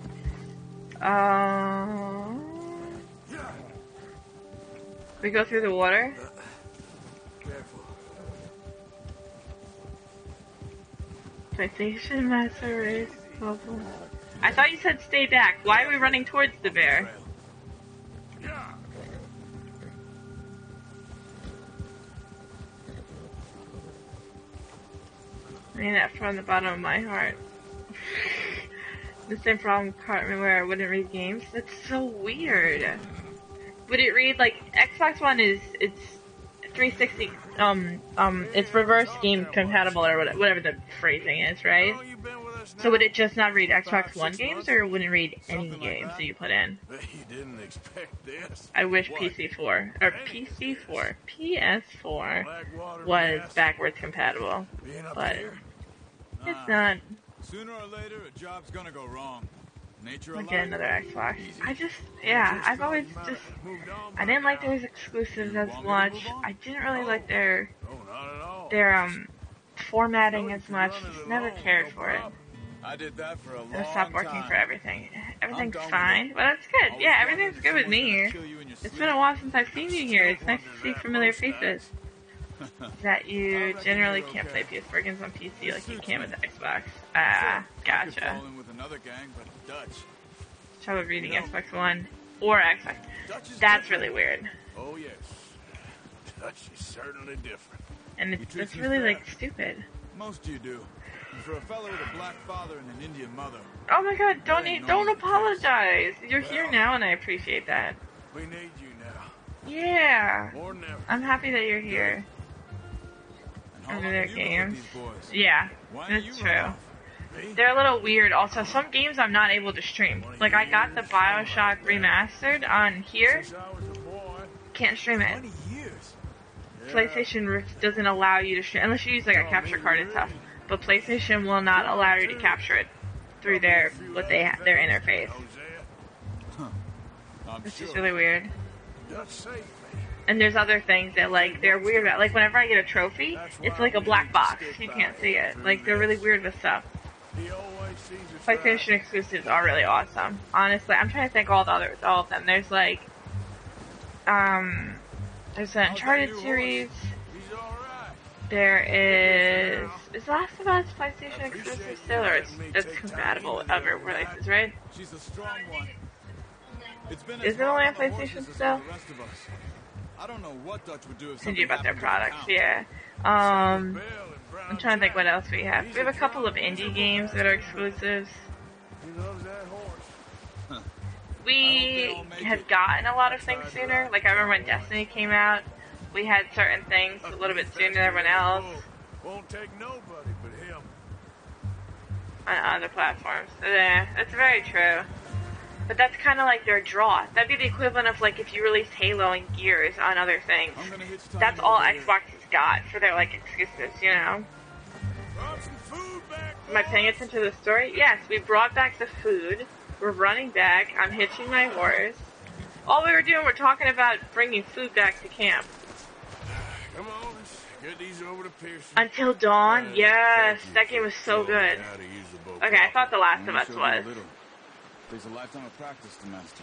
We go through the water. Careful. PlayStation Master Race. Bubble. I thought you said stay back. Why are we running towards the bear? Trail. Yeah. I mean that from the bottom of my heart. The same problem caught me where I wouldn't read games. That's so weird. Would it read like Xbox One it's 360 it's reverse game compatible or whatever the phrasing is, right? Oh, you've been with us So now? would it just not read Xbox One games or would it read any Something like games that. that you put in? You didn't expect this. I wish What? PC4 or PC4 PS4 Blackwater was gas, backwards compatible. being up but- here. It's not. Sooner or later, a job's gonna go wrong. Nature I'll alone. get another Xbox. I've always just, I didn't like those exclusives as much. I didn't really like their Oh, not at all. formatting as much. Just never cared for it. I did that for a long It stopped working time. for everything. Everything's done with fine, it. but that's good. Always Yeah, wondered everything's if good with someone me could here. kill you in your It's sleep. been a while since I've seen you here. It's nice to see familiar faces. That you generally can't play PS4 games on PC like you can with the Xbox. I could Gotcha. fall in with another gang, but Dutch. Trouble reading Xbox One or Xbox. Dutch is That's different. really weird. Oh, yes. Dutch is certainly different. And You treat it's me really fair. like stupid. Most you do. And for a fellow with a black father and an Indian mother, Oh my god, don't Very don't normal apologize. You're here Well- now and I appreciate that. We need you now. Yeah. More than ever. I'm happy that you're here. and how Under long their have you been with games. these boys? Yeah, Why don't you that's run true. off? Me? They're a little weird also. Some games I'm not able to stream. Like I got the BioShock remastered on here. Since I was a boy. Can't stream it. 20 years. Yeah. PlayStation doesn't allow you to stream unless you use like a capture card and stuff. But PlayStation will not allow you to capture it through their their interface. Hosea, I'm It's sure. just really weird. Dutch saved me. And there's other things that like they're weird about. Like whenever I get a trophy, it's like a black box. You can't see it. Like they're really weird with stuff. He always sees it. PlayStation exclusives are really awesome. Honestly, I'm trying to think all of them. There's like, there's an Uncharted series. He's all right. There is Last of Us PlayStation exclusive still, or it's compatible with other releases, right? She's a strong one. It's been Is it only on PlayStation still? I don't know what Dutch would do if Thinking something about their happened products, to the town. yeah. I'm trying to think what else we have. We have a couple of indie games that are exclusives. He loves that horse. We have gotten a lot of things sooner. Like, I remember when Destiny came out, we had certain things a little bit sooner than everyone else Won't take nobody but him. on other platforms. Yeah, that's very true. But that's kind of like their draw. That'd be the equivalent of, like, if you released Halo and Gears on other things. That's all Xbox has got for their, like, exclusives, you know? Brought some food back. Am I paying attention to the story? Yes, we brought back the food. We're running back. I'm hitching my horse. All we were doing, we're talking about bringing food back to camp. Come on, let's get these over to Pearson. Until Dawn? Yes, that game was so good. How to use the boat Okay, I thought The Last of Us Showed you was. a little. Takes a lifetime of practice to master.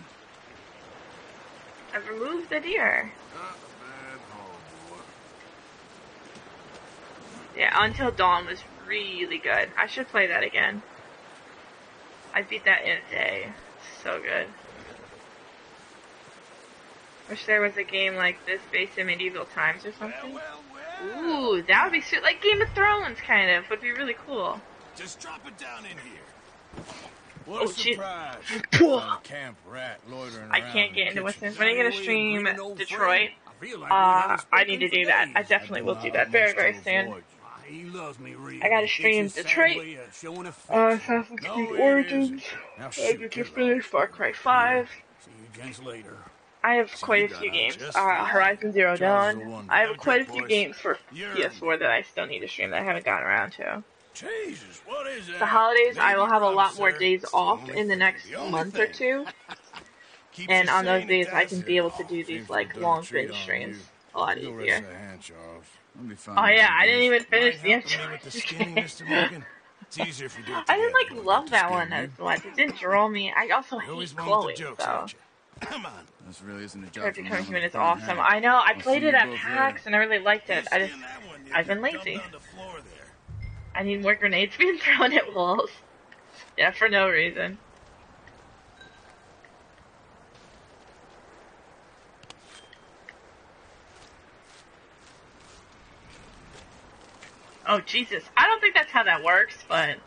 I've removed the deer. Not a bad haul, boy. Yeah, Until Dawn was really good. I should play that again. I beat that in a day. So good. Wish there was a game like this based in medieval times or something. Well. Ooh, that would be sweet. Like Game of Thrones, kind of. Would be really cool. Just drop it down in here. Oh, What a jeez. surprise. Phew. A camp rat loitering I around can't in get the into what's kitchen. this. When are you going to stream Green old Detroit? friend. I feel like we haven't I need to spoken do for that. days. I definitely will do that very, very soon. He loves me real. I gotta stream It's his Detroit. sad way of showing affection. Assassin's No, Creed it Origins. isn't. Now I shoot, just get finished Far Cry 5. See you gents later. I have So quite you a got few out games. just fine. Horizon Zero Charles is the Dawn. one. I have Okay, quite a few boys. games for You're- PS4 that I still need to stream that I haven't gotten around to. Jesus, what is that? The holidays, I will have a Maybe lot more sir. days It's the off only in the thing. next The only month or thing. two. Keeps And you on those sane days, and I can dancing. be able to do Seems these, to like, have long done a treat binge on streams you. a lot You go rest easier. that hand, Charles. I'll be fine. Oh yeah, I didn't even finish Mind the helping me intro. with the skinning, Mr. Morgan? It's easier if you do it I didn't, together. like, love To that skin one you. as much. It didn't draw me. I also You hate always want Chloe, the jokes, so... don't you? Come on. This really isn't a job. Trying to for Become one Human is with a brown awesome. hat. I know, I I'll played see it you at both PAX later. and I really liked it. I just, Skin that one, you I've been can come lazy. down the floor there. I need more grenades being thrown at walls. Yeah, for no reason. Oh, Jesus. I don't think that's how that works, but...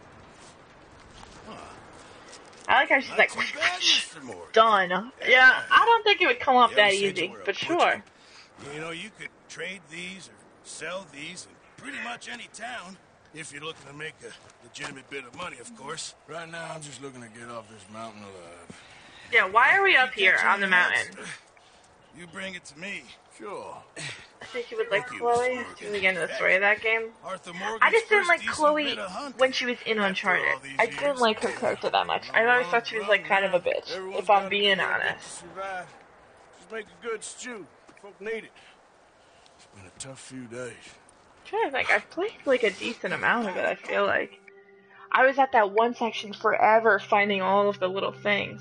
I like how she's Not like, too bad, Mr. Morgan. done. Yeah, I don't think it would come up You that ever said you easy, were a but butcher? sure. You know, you could trade these or sell these in pretty much any town. If you're looking to make a legitimate bit of money, of course. Right now, I'm just looking to get off this mountain alive. Yeah, why are we up here on the mountain? You bring it to me. Sure. I think you would like Thank you, Chloe. Mr. Morgan. To really get into the story of that game. Arthur Morgan's I just didn't first like decent Chloe bit of hunting. when she was in After Uncharted. all these I didn't years. like her character that much. I always thought she was like kind of a bitch, Everyone's if I'm gotta being do their bit to honest. survive. Just make a good stew. Folk need it. It's been a tough few days. I'm trying to think. I've played like a decent amount of it, I feel like. I was at that one section forever finding all of the little things.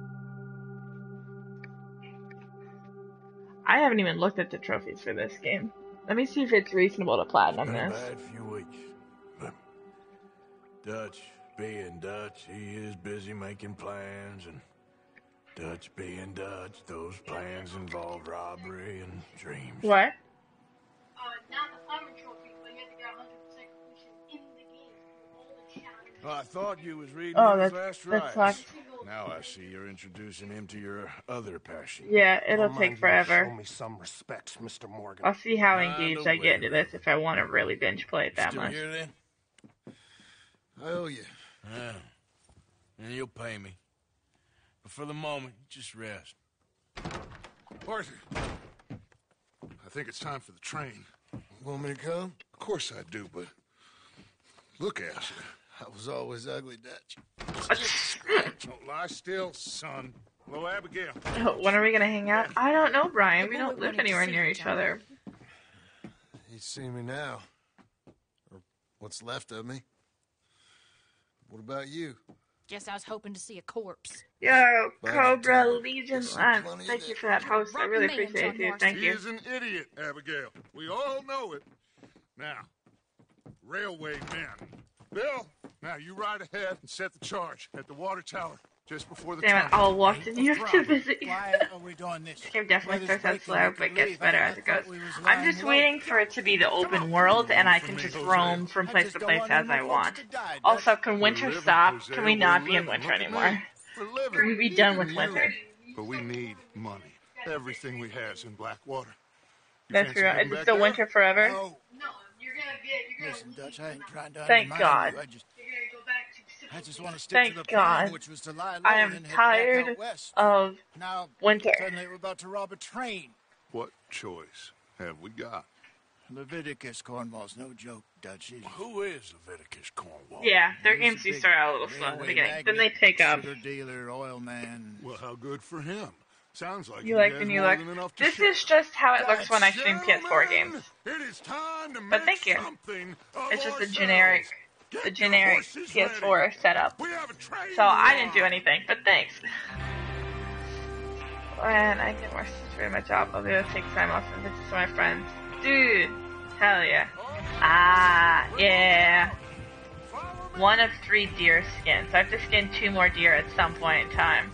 I haven't even looked at the trophies for this game. Let me see if it's reasonable to platinum Been a this. bad few weeks. But Dutch being Dutch, he is busy making plans, and Dutch being Dutch, those plans involve robbery and dreams. What? Not the platinum trophy, but you have to get 100% completion in the game. All the challenges. Well, I thought you was reading Oh, his that's- last that rites. sucks. Now I see you're introducing him to your other passion. Yeah, it'll Remind take you to forever. Show me some respect, Mr. Morgan. I'll see how Kinda engaged I get into weird. this if I want to really binge play it that Still much. here then? I owe you. Yeah. And you'll pay me. But for the moment, just rest. Arthur, I think it's time for the train. Want me to come? Of course I do, but look at you. I was always ugly, Dutch. Don't lie still, son. Hello, Abigail. When are we gonna hang out? I don't know, Brian. We don't live anywhere near each other. He'd see me now. Or what's left of me. What about you? Guess I was hoping to see a corpse. Yo, But Cobra I Legion see Lance, plenty of thank you that. for that host. I really appreciate it, dude. Thank He you. is an idiot, Abigail. We all know it. Now, railway men. Bill, now you ride ahead and set the charge at the water tower just before the Damn it, tunnel. I'll walk to New York to visit you. Why are we doing this? This game definitely Weather's starts out breaking. slow, We but could gets leave. better I as it goes. thought we was I'm lying just low. waiting for it to be the open world, and I can just roam from place to place as I want. Also, can winter stop? Can we not be in winter anymore? We're living. Can we be done with You. winter? But we need money. Everything we has in Blackwater. You That's fancy true. coming Is it back still there? winter forever? No, No, you're gonna listen, Dutch, I ain't trying to Thank undermine God. you. you're gonna go back to I just want to stick Thank to the God. plan, which was to lie low I and am then head back tired out west. of Now, winter. suddenly we're about to rob a train. What choice have we got? Leviticus Cornwall's no joke, Dutch. Who is Leviticus Cornwall? Yeah, their He's a games do big start out a little slow in the railway beginning. Then they magnate, pick up. Sugar dealer, oil man. Well, how good for him. Sounds like You he like has the new more look. than enough to This share. is just how it looks when I stream PS4 Gentlemen, games. It is time to But make thank you. something of It's just a ourselves. generic, Get the your generic horses PS4 ready. setup. We have a train So to I didn't do rob. anything, but thanks. When I get more stressed at my job, I'll be able to take time off and visit some of my friends. Dude, hell yeah. Ah, yeah. 1 of 3 deer skins. I have to skin 2 more deer at some point in time.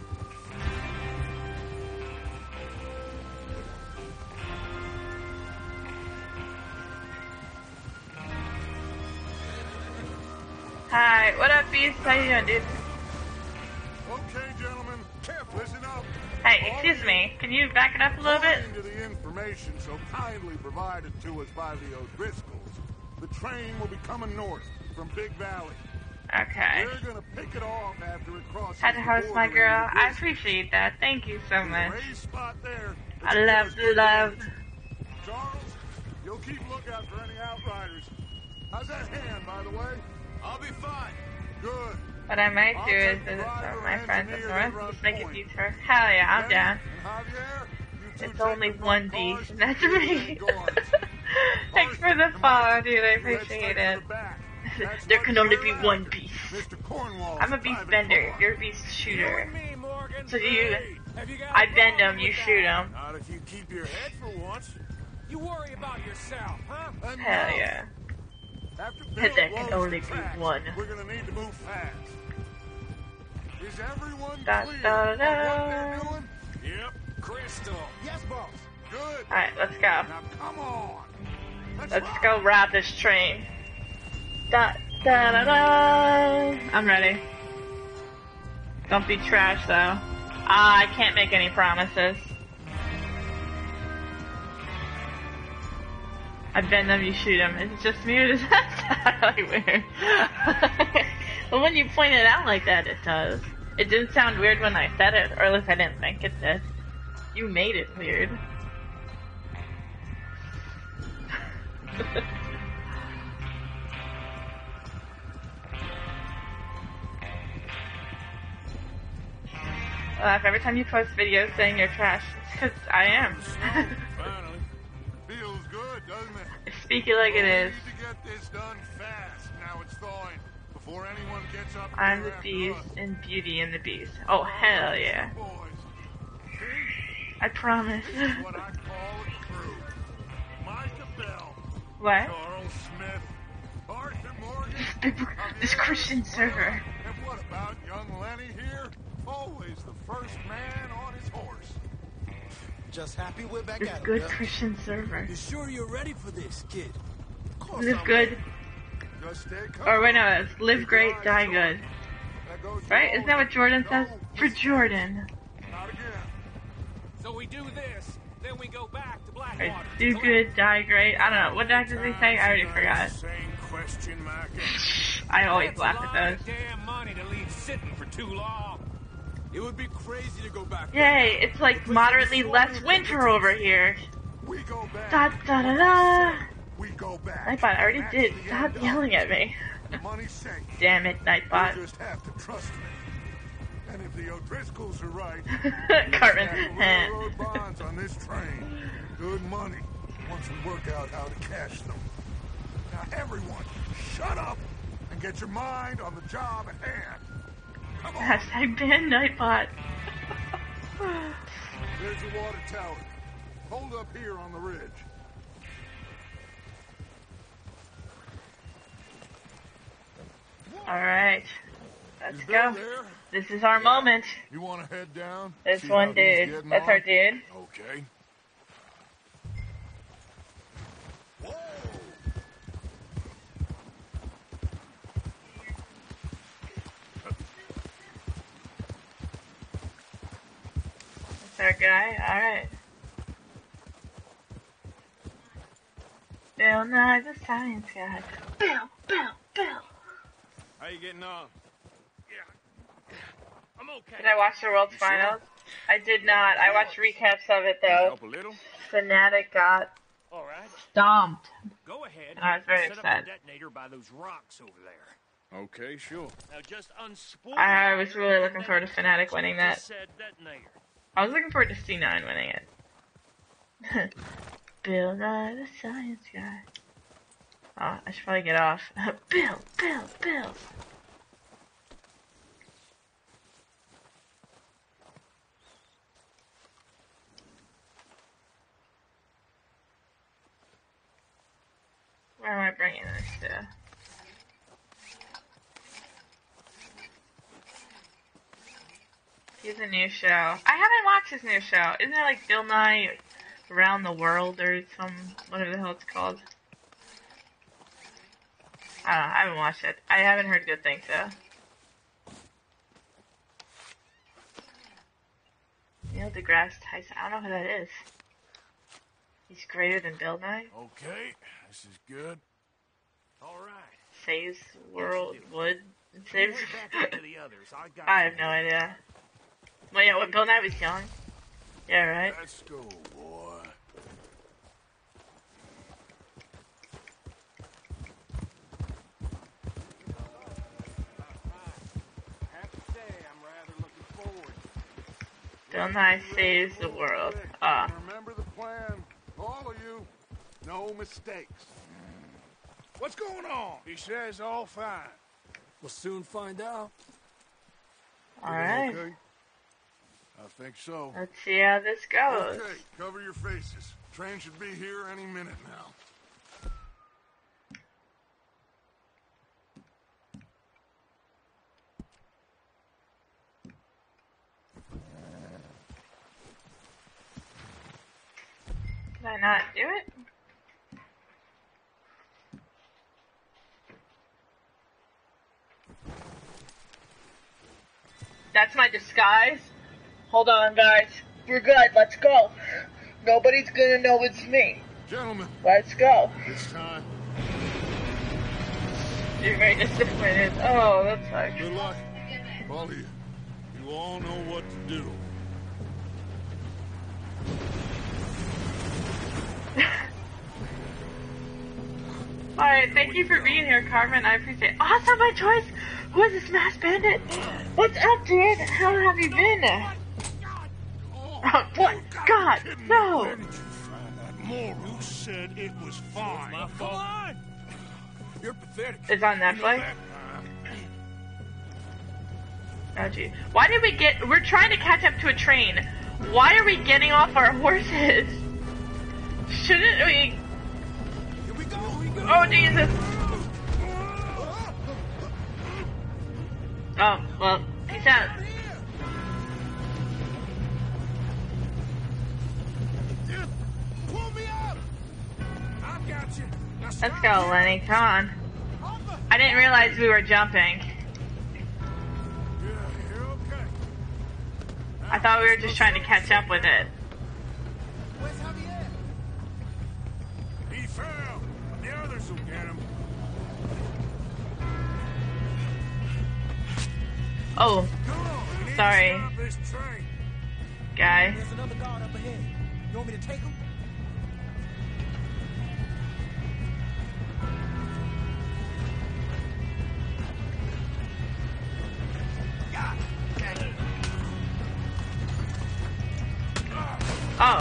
Hi, what up, Beast? How you doing, dude? Okay, gentlemen, listen up. Hey, excuse me. Can you back it up a little bit? According to the information so kindly provided to us by the O'Driscolls, the train will be coming north from Big Valley. Okay. We're gonna pick it off after it crosses Had to the host my border girl. into I Bismarck. appreciate that. Thank you so much. Raised spot there. I love the love. Charles, you'll keep lookout for any outriders. How's that hand, by the way? I'll be fine. Good. What I might do is visit some of my friends up north. Just make a detour. Hell yeah, I'm down. It's only one beast, and that's me. Thanks for the follow, dude. I appreciate it. There can only be one beast. I'm a beast bender. You're a beast shooter. So I bend them, you shoot them. Not if you keep your head for once. You worry about yourself, huh? Hell yeah. After There Bill can blows only the be tracks, one. We're gonna need to move fast. Is everyone Da, clear da, on da. what they're doing? Yep. Crystal. Yes, boss. Good. Alright, let's go. Now come on. Let's go rob this train. Da da da da. I'm ready. Don't be trash though. I can't make any promises. I bend them, you shoot them. Is it just me or does that sound like weird? But when you point it out like that, it does. It didn't sound weird when I said it, or at least I didn't think it did. You made it weird. Laugh every time you post videos saying you're trash. It's because I am. Finally. Feels good, doesn't it? Speak it like it is. We need to get this done fast. Now it's thawing. Before anyone gets up I'm here the after Beast us. and Beauty and the Beast. Oh, hell yeah. Boys. I promise. This is what I call a crew. Micah Bell. What? Charles Smith. Arthur Morgan. This Christian server. And what about young Lenny here? Always the first man on his horse. Just happy we're back This at it. good Dutch. Christian server. You sure you're ready for this, kid? Of course Live I'm good. Just stay calm. Or wait, no, it's live great, die good. That goes Right? for Isn't that all what Jordan of says? you. For Jordan. Not again. So we do this, then we go back to Or Blackwater. do good, die great. I don't know. What does he say? I already forgot. Same question, Micah. I always That's laugh a lot at of those. damn money to leave sitting for too long. It would be crazy to go back. Yay, it's like moderately less winter over here. We go back. Da da da da. We go back. Nightbot, I already And did. that's the Stop end of yelling it. at me. Money's sake. Damn it, You Nightbot. just have to trust me. And if the O'Driscolls are right, Cartman. we have railroad bonds on this train. Good money. Once we work out how to cash them. Now everyone, shut up and get your mind on the job at hand. Come on. Hashtag ban Nightbot. There's the water tower. Hold up here on the ridge. Alright. Let's Is go. Bill there? This is our moment. You want to head down? This See one how he's dude. getting That's on? our dude. Okay. Whoa! That's our guy. Alright. Bill Nye the Science Guy. Bill. How you getting on? Yeah. I'm okay. Did I watch the World's Finals? I did not. I watched recaps of it though. Help a little? Fnatic got All right. stomped. Go ahead. I was very set upset. up the detonator by those rocks over there. Okay, sure. Now just unspool. I was really looking forward to Fnatic winning that. Said detonator. I was looking forward to C9 winning it. Bill Nye the Science Guy. Oh, I should probably get off. Bill. Where am I bringing this to? He's a new show. I haven't watched his new show. Isn't it like Bill Nye Around the World or some, whatever the hell it's called? I don't know. I haven't watched it. I haven't heard good things though. Neil deGrasse Tyson. I don't know who that is. He's greater than Bill Nye. Okay, this is good. All right. Saves world wood. Saves. Back to the others. I I have no idea. Well, yeah, when Bill Nye was young. Yeah, right. Let's go, boy. Bill Nye saves the world. Remember the plan. All of you. No mistakes. What's going on? He says all fine. We'll soon find out. Alright. Okay? I think so. Let's see how this goes. Okay, cover your faces. Train should be here any minute now. Did I not do it? That's my disguise? Hold on, guys. We're good. Let's go. Nobody's gonna know it's me. Gentlemen, Let's go. it's time. You're very disappointed. Oh, that sucks. Good luck. All of you. You all know what to do. Alright, thank you for being here, Carmen. I appreciate it. Awesome, my choice! Who is this masked bandit? What's up, dude? How have you been? What? God, no! Where did you find that moron? Who said it was fine? My fault. Come on. You're pathetic. It's on Netflix? Oh, gee. Why did we get... We're trying to catch up to a train. Why are we getting off our horses? Shouldn't we... Here we go. Oh, Jesus. Oh, well, peace out. Pull me up. I've got you. Now Let's go, Lenny. Come on. I didn't realize we were jumping. Yeah, you're okay. I thought we were just trying to catch up with it. Where's Javier? He fell. The others will get him. Oh, Come on. We need Sorry. to stop this train. guy. There's another guard up ahead. You want me to take him? Oh.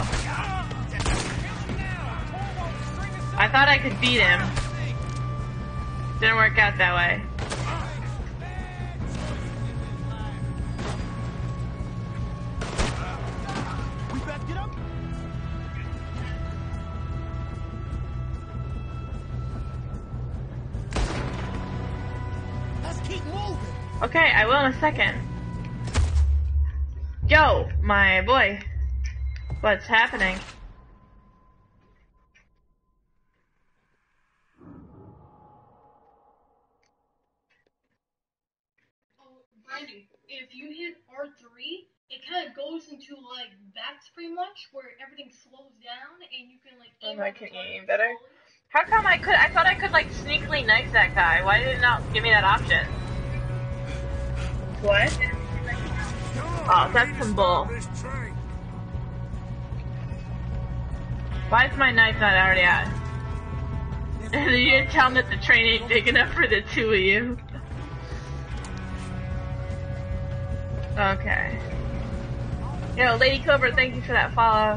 I thought I could beat him. Didn't work out that way. Okay, I will in a second. Yo, my boy. What's happening? Brandy, if you hit R3, it kind of goes into like Vex pretty much, where everything slows down and you can like. Oh my, can you aim better? How come I thought I could like sneakily knife that guy. Why did it not give me that option? What? Oh, that's some bull. Why is my knife not already out? And you didn't tell him that the train ain't big enough for the two of you. Okay. Yo, Lady Cobra, thank you for that follow.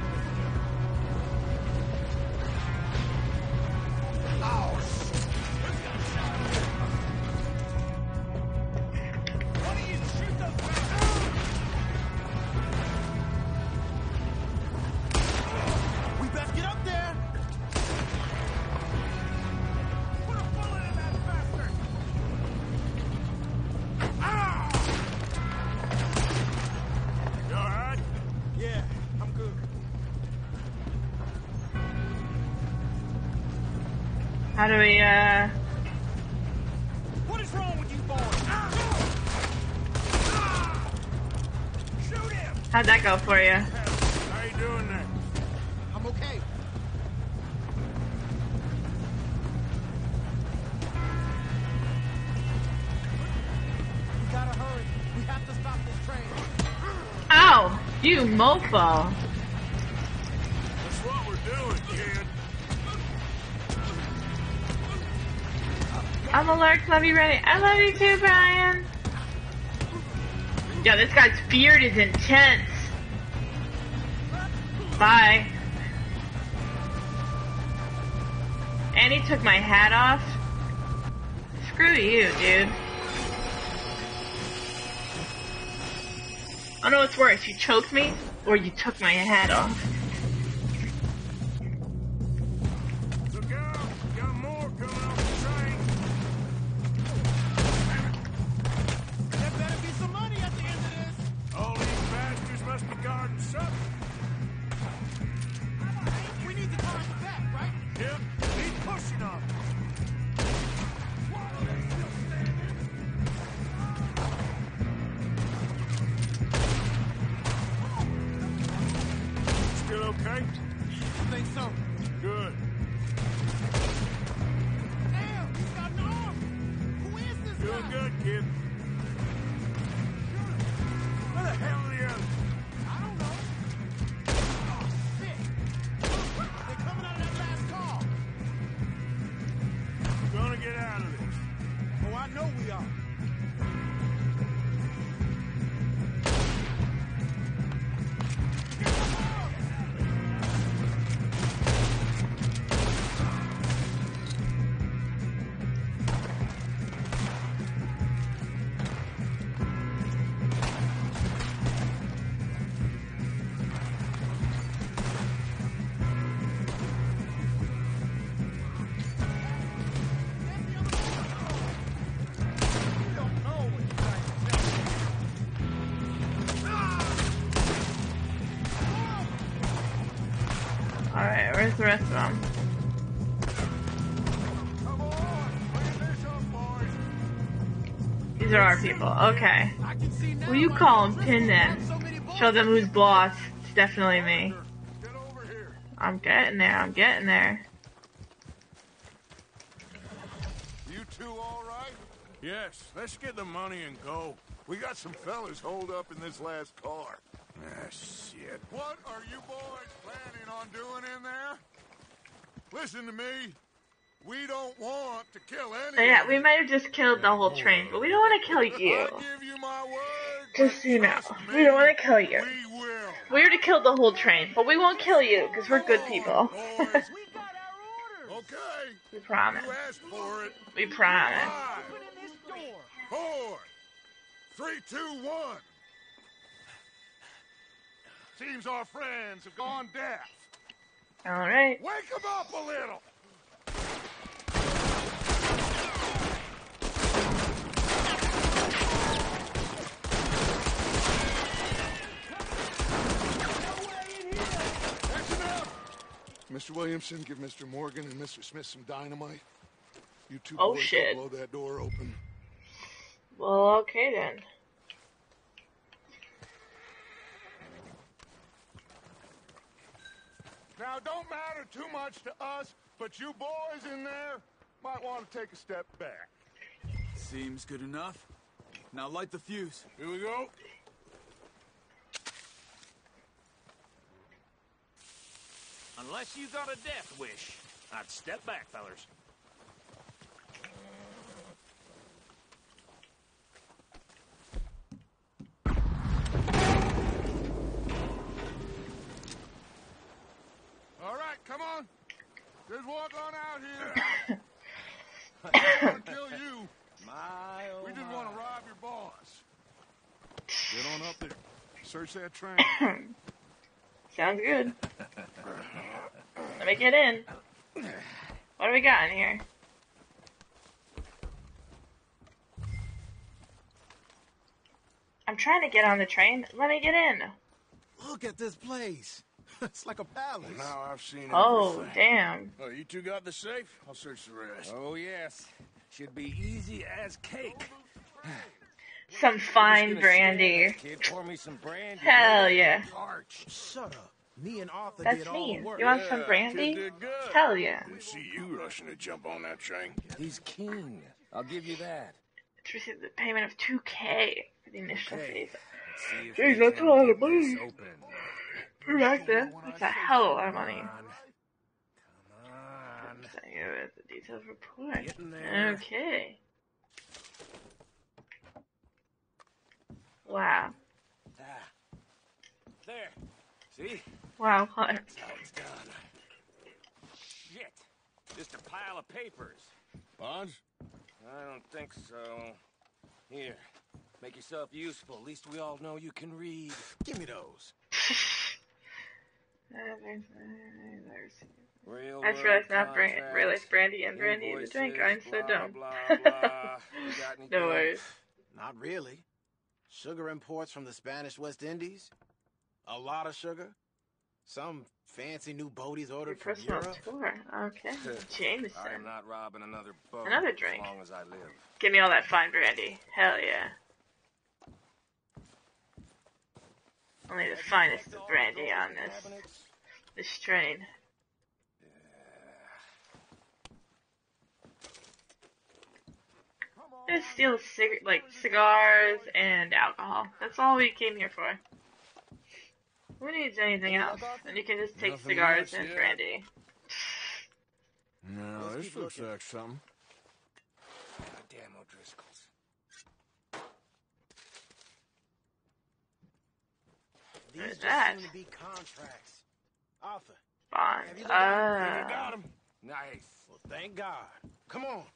We best get up there. Put a bullet in that bastard! Ah! You alright? Yeah, I'm good. How do we, What is wrong with you boys? Shoot him! how'd that go for you? How you doing there? I'm okay. We gotta hurry. We have to stop this train. Ow! You mofo. That's what we're doing, kid. I'm alert, love you, ready. I love you too, Brian. Yo, this guy's beard is intense. Bye. And he took my hat off. Screw you, dude. I don't know what's worse, you choked me, or you took my hat off. Look out! Got more coming off the train. There better be some money at the end of this. All these bastards must be guarding something. We need to climb the back, right? Yep, he's pushing on. Still okay? I think so. Good. Damn, he's got an arm. Who is this Doing guy? good, kid. Where the hell are the others? I don't know. Oh, shit. They're coming out of that last car. We're gonna get out of this. Oh, I know we are. Alright, where's the rest of them? Come on, clean this up, boys. These are our people, okay. I can see now. Will you call him Pin then? Show them who's boss. It's definitely me. Get over here. I'm getting there, I'm getting there. You two all right? Yes, let's get the money and go. We got some fellas holed up in this last car. Ah, shit. What are you boys planning on doing in there? Listen to me. We don't want to kill anyone. Yeah, we might have just killed the whole train, but we don't want to kill you. I give you my word. Just so you know, trust we don't want to kill you. We will. We already killed the whole train, but we won't kill you, because we're good people. Boys. We got our orders. Okay. We promise. You asked for it. We promise. 5, Open in this door. 4, 3, 2, 1. Seems our friends have gone deaf. Alright. Wake them up a little. Mr. Williamson, give Mr. Morgan and Mr. Smith some dynamite. You two Oh, boys shit. blow that door open. Well, okay then. Now, don't matter too much to us, but you boys in there might want to take a step back. Seems good enough. Now light the fuse. Here we go. Unless you got a death wish, I'd step back, fellers. All right, come on. Just walk on out here. I don't want to kill you. We just want to rob your boss. Get on up there. Search that train. Sounds good. Let me get in. What do we got in here? I'm trying to get on the train. Let me get in. Look at this place. It's like a palace. Now I've seen Oh, everything. damn. Oh, you two got the safe? I'll search the rest. Oh, yes. Should be easy as cake. Some fine brandy. Kid, pour me some brandy. Hell yeah. Parched. Shut up. Me and Arthur That's did me. all the work. You want some Kid brandy? did good. Hell yeah. Didn't see you rushing to jump on that train. He's king. I'll give you that. Let's receive the payment of 2K for the initial Okay. fee. Let's see if Jeez, we that's can a lot of get money. this open. Back then, that's a hell of a lot of money. Come on. The detailed report. Get in there. Okay. Wow. There. See? Wow, what? That's how it's done. Shit. Just a pile of papers. Bonds? I don't think so. Here. Make yourself useful. At least we all know you can read. Give me those. I just realized not realized brandy and brandy is a drink. I'm so dumb. No worries. Not really. Sugar imports from the Spanish West Indies. A lot of sugar. Some fancy new boaties Your ordered from personal Europe. tour. Okay. I'm Jameson. not robbing another boat. Another drink. As long as I live. Give me all that fine brandy. Hell yeah. Only the finest of brandy on this train. Just steal cigars and alcohol. That's all we came here for. Who needs anything else? And you can just take Nothing cigars else, and yeah. brandy. No, this looks like something. Goddamn O'Driscolls. These What is just that? seem to be contracts. Arthur. Bond. Have you looked at You got him. Nice. Well, thank God. Come on.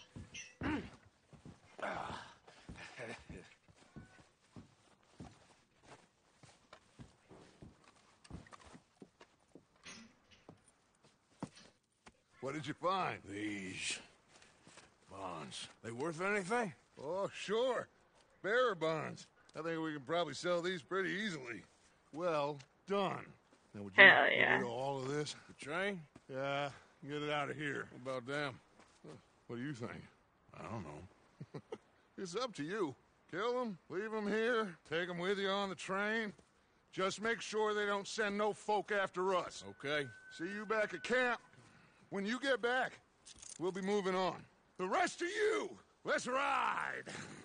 What did you find? These bonds. They worth anything? Oh, sure. Bearer bonds. I think we can probably sell these pretty easily. Well done. Now, would you Hell get yeah. rid of all of this? The train? Yeah, get it out of here. What about them? What do you think? I don't know. It's up to you. Kill them, leave them here, take them with you on the train. Just make sure they don't send no folk after us. Okay. See you back at camp. When you get back, we'll be moving on. The rest of you, let's ride!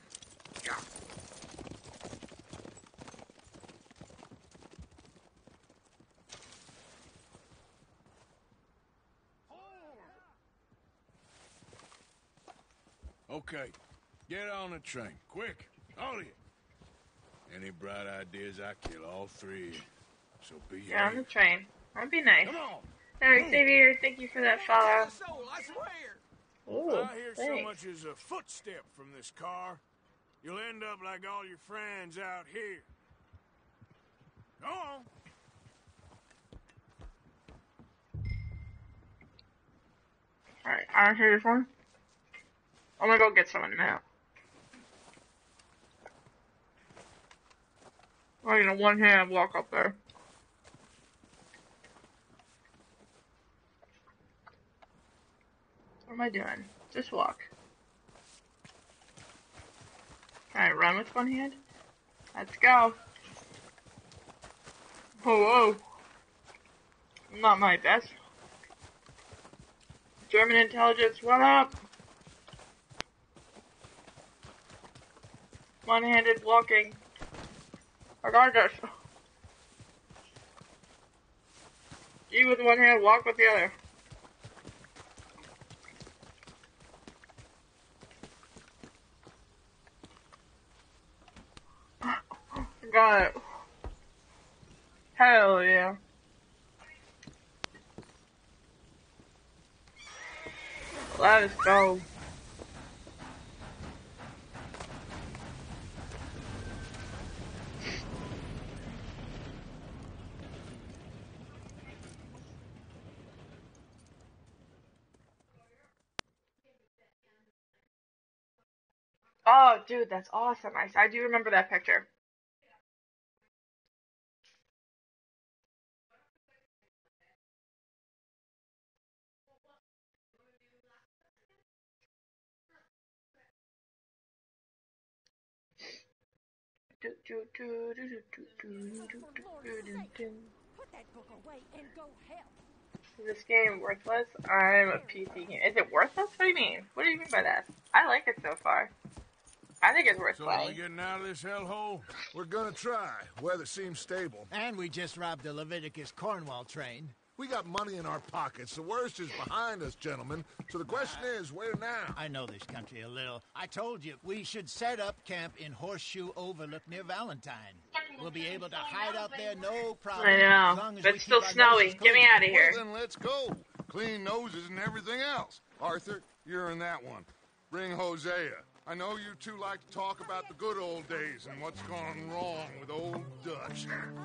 Okay. Get on the train. Quick. All of you. Any bright ideas, I kill all three of you. So be Get on the here. train. That'd be nice. Come on. Eric Xavier, thank you for that follow. Soul, I swear. Ooh, I hear so thanks. much as a footstep from this car, you'll end up like all your friends out here. Go on. Alright, I don't hear this one. I'm gonna go get someone now. I'm gonna one hand walk up there. What am I doing? Just walk. Can I run with one hand? Let's go. Whoa, whoa. Not my best. German intelligence, what up? One-handed walking. Regardless. You with one hand, walk with the other. Got it. Hell yeah. Let us go. Oh, dude, that's awesome. I do remember that picture. Put that book away and go help. Is this game worthless? I'm a PC game. Is it worthless? What do you mean? What do you mean by that? I like it so far. I think it's worth So are we playing. getting out of this hellhole? We're gonna try. Weather seems stable. And we just robbed the Leviticus Cornwall train. We got money in our pockets. The worst is behind us, gentlemen. So the question is, where now? I know this country a little. I told you, we should set up camp in Horseshoe Overlook near Valentine. We'll be able to hide out there, no problem. I know, as long as but we it's still keep our snowy. noses Get me clean. out of here. Well, then let's go. Clean noses and everything else. Arthur, you're in that one. Bring Hosea. I know you two like to talk about the good old days and what's gone wrong with old Dutch.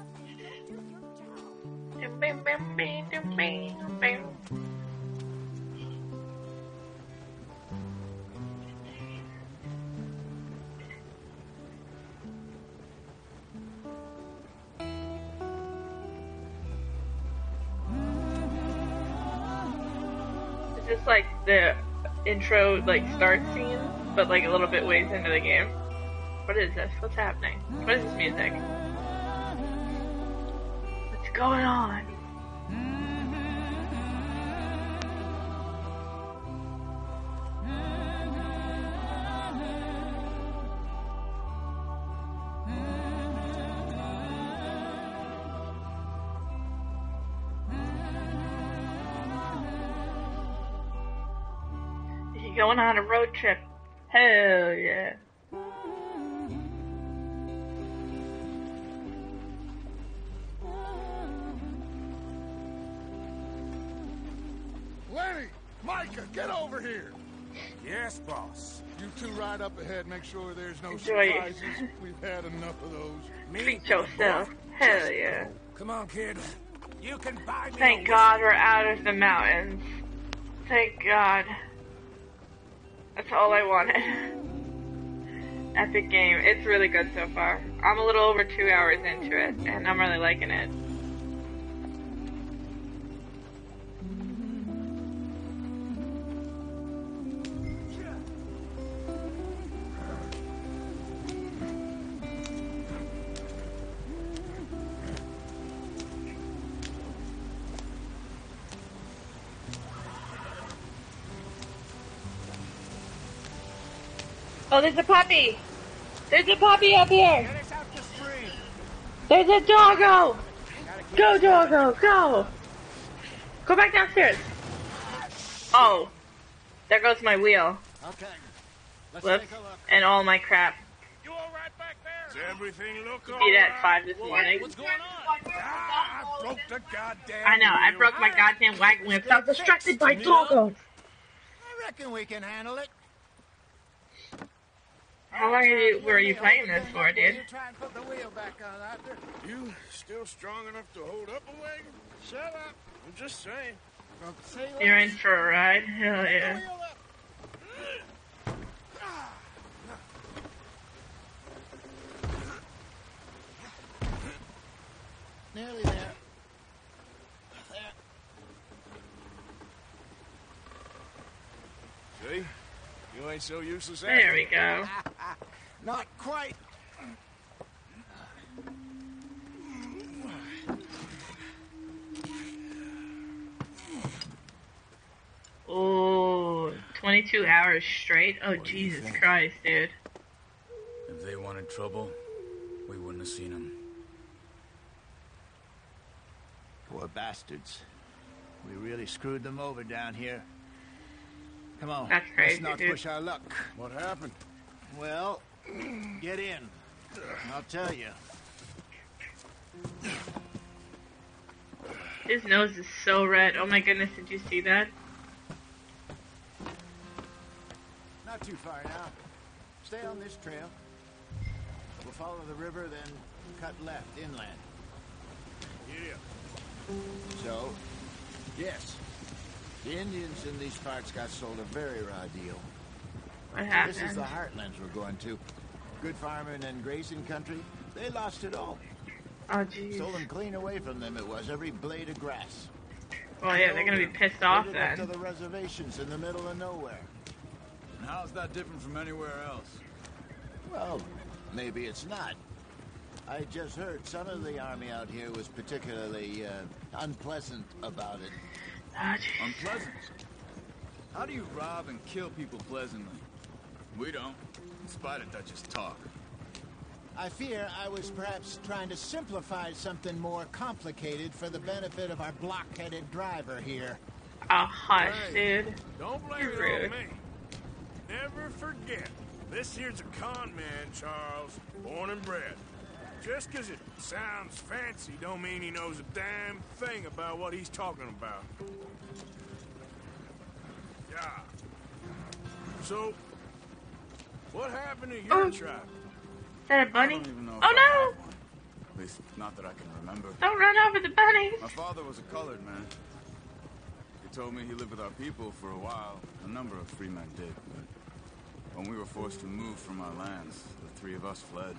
Is this like the intro, like start scene, but like a little bit ways into the game? What is this? What's happening? What is this music? What's going on? You're going on a road trip. Hell yeah. Lenny! Micah, get over here! Yes, boss. You two ride up ahead, make sure there's no Enjoy it. surprises. We've had enough of those. Treat yourself. Hell yeah. Come on, kid. You can buy me Thank God we're out of the mountains. Thank God. That's all I wanted. Epic game. It's really good so far. I'm a little over 2 hours into it, and I'm really liking it. Oh, there's a puppy! There's a puppy up here! Get us out the stream. There's a doggo! Go, doggo, go! Go back downstairs. Oh. There goes my wheel. Okay. Let's Whoops. take a look. And all my crap. You all right back there? Does everything look all Beat at right? 5 this morning. What's going on? Ah, I broke the goddamn I know, I wheel. broke my goddamn wagon wheel 'cause I was distracted by doggo. I reckon we can handle it. How long were you playing this for, dude? You try and put the wheel back on, Arthur. You still strong enough to hold up a wagon? Shut up. I'm just saying. Don't say You're in less. for a ride? Hell yeah. Wheel up. Nearly there. There. ain't so useless. There we go. Not quite. Oh, 22 hours straight? Oh, Jesus Christ, dude. If they wanted trouble, we wouldn't have seen them. Poor bastards. We really screwed them over down here. Come on, That's crazy, let's not dude. push our luck. What happened? Well, get in. I'll tell you. His nose is so red. Oh my goodness, did you see that? Not too far now. Stay on this trail. We'll follow the river, then cut left inland. Yeah. So, yes, the Indians in these parts got sold a very raw deal. What happened? This is the heartlands we're going to. Good farming and grazing country. They lost it all. Oh, jeez. Stolen clean away from them it was, every blade of grass. Oh yeah, they're gonna be pissed off Headed up then. to the reservations in the middle of nowhere. And how's that different from anywhere else? Well, maybe it's not. I just heard some of the army out here was particularly unpleasant about it. Oh, jeez. Unpleasant? How do you rob and kill people pleasantly? We don't, in spite of Dutch's talk. I fear I was perhaps trying to simplify something more complicated for the benefit of our block-headed driver here. Oh, hush, Hey, dude. Don't blame You're it rude. on me. Never forget, this here's a con man, Charles, born and bred. Just 'cause it sounds fancy don't mean he knows a damn thing about what he's talking about. Yeah. So, what happened to your tribe? Is that a I bunny? don't even know if Oh I no! had one. At least, not that I can remember. Don't run over the bunnies! My father was a colored man. He told me he lived with our people for a while. A number of free men did, but when we were forced to move from our lands, the three of us fled.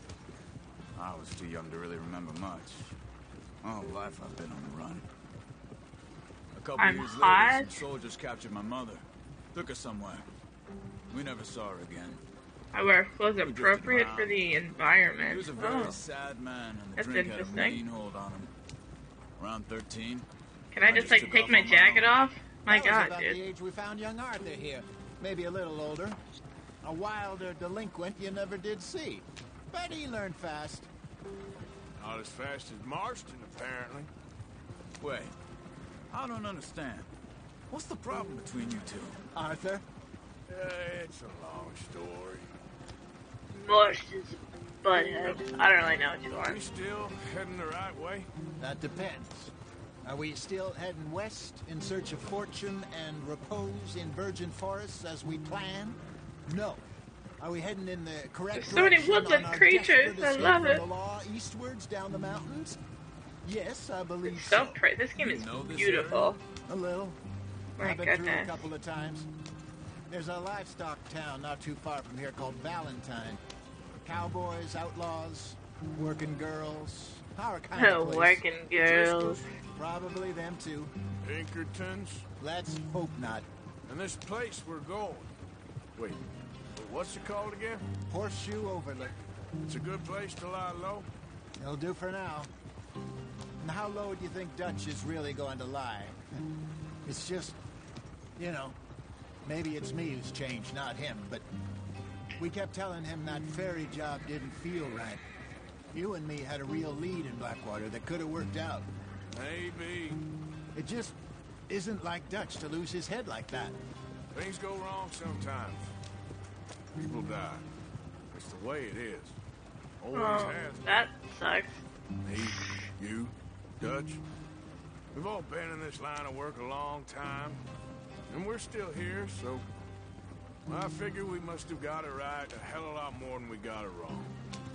I was too young to really remember much. My whole life I've been on the run. A couple I'm years hot. later, some soldiers captured my mother. Took her somewhere. We never saw her again. I wear clothes drifted appropriate around. for the environment. He was a very Oh. sad man, and the That's drink had a interesting. mean hold on him. Around 13, Can I just like took take off my on my jacket own. off? My That was god, about the dude. age we found young Arthur here. Maybe a little older. A wilder delinquent you never did see. But he learned fast. Not as fast as Marston, apparently. Wait, I don't understand. What's the problem between you two? Arthur? It's a long story. Marston's a butthead. I don't really know what you We want. still heading the right way? That depends. Are we still heading west in search of fortune and repose in virgin forests as we planned? No. Are we heading in the correct There's so many direction woodland on our creatures, desperate I escape love from it. the law eastwards down the mountains? Yes, I believe So so. pretty. This game You is know this beautiful. A little. My I've been through a goodness. couple of times. There's a livestock town not too far from here called Valentine. Cowboys, outlaws, working girls, our kind of place. Working girls. Probably them too. Pinkertons? Let's hope not. And this place we're going. Wait, what's it called again? Horseshoe Overlook. It's a good place to lie low. It'll do for now. And how low do you think Dutch is really going to lie? It's just, you know, maybe it's me who's changed, not him, but we kept telling him that ferry job didn't feel right. You and me had a real lead in Blackwater that could have worked out. Maybe. It just isn't like Dutch to lose his head like that. Things go wrong sometimes. People die. It's the way it is. Always Oh, has. that sucks. Me, you, Dutch. We've all been in this line of work a long time. And we're still here, so... I figure we must have got it right a hell of a lot more than we got it wrong.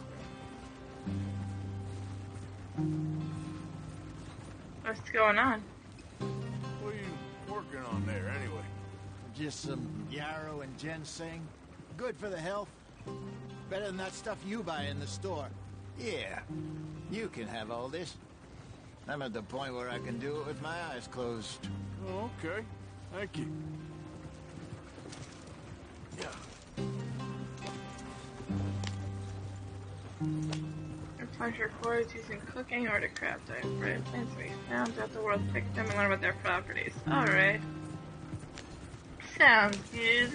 What's going on? What are you working on there, anyway? Just some yarrow and ginseng. Good for the health. Better than that stuff you buy in the store. Yeah, you can have all this. I'm at the point where I can do it with my eyes closed. Oh, okay. Thank you. Replenish your cords using cooking or to craft items. Bread plants to be found throughout the world. Pick them and learn about their properties. Alright. Sounds good.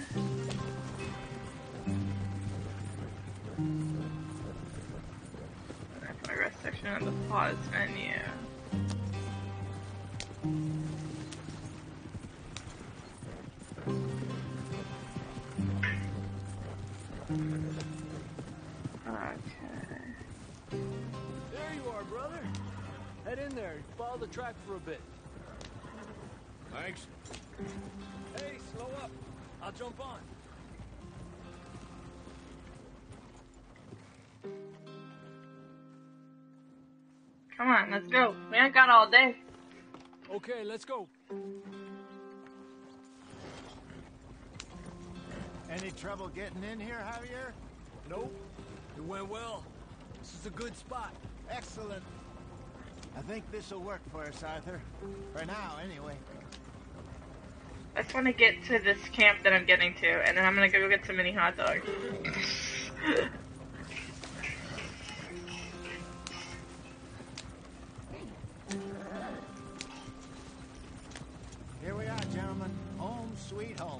I put my rest section on the pause menu. There you are, brother. Head in there. Follow the track for a bit. Thanks. Hey, slow up. I'll jump on. Come on, let's go. We ain't got all day. Okay, let's go. Any trouble getting in here, Javier? Nope. It went well. This is a good spot. Excellent. I think this'll work for us, Arthur. For now, anyway. I just want to get to this camp that I'm getting to, and then I'm gonna go get some mini hot dogs. Here we are, gentlemen. Home sweet home.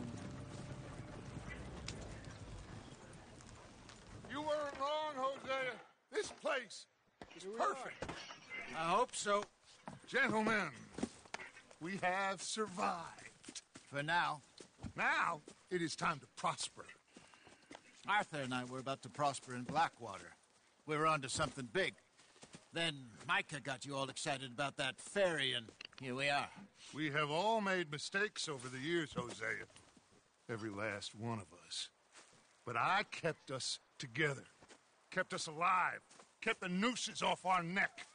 You weren't wrong, Hosea. This place is perfect. I hope so. Gentlemen, we have survived. For now. Now, it is time to prosper. Arthur and I were about to prosper in Blackwater. We were onto something big. Then Micah got you all excited about that ferry, and here we are. We have all made mistakes over the years, Hosea. Every last one of us. But I kept us together. Kept us alive. Kept the nooses off our neck.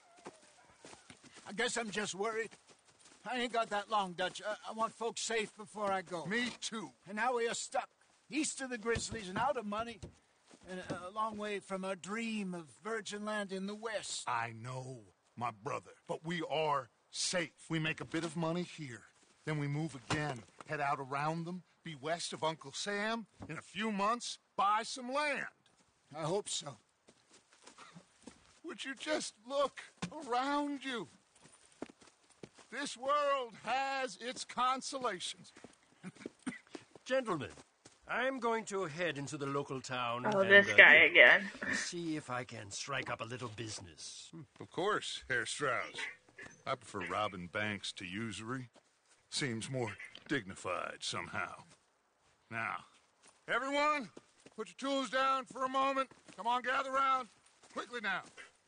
I guess I'm just worried. I ain't got that long, Dutch. I want folks safe before I go. Me too. And now we are stuck east of the Grizzlies and out of money, and a long way from our dream of virgin land in the west. I know, my brother, but we are safe. We make a bit of money here. Then we move again, head out around them, be west of Uncle Sam. In a few months, buy some land. I hope so. Would you just look around you? This world has its consolations. Gentlemen, I'm going to head into the local town. Oh, and, this guy again. See if I can strike up a little business. Of course, Herr Strauss. I prefer robbing banks to usury. Seems more dignified somehow. Now, everyone, put your tools down for a moment. Come on, gather round. Quickly now.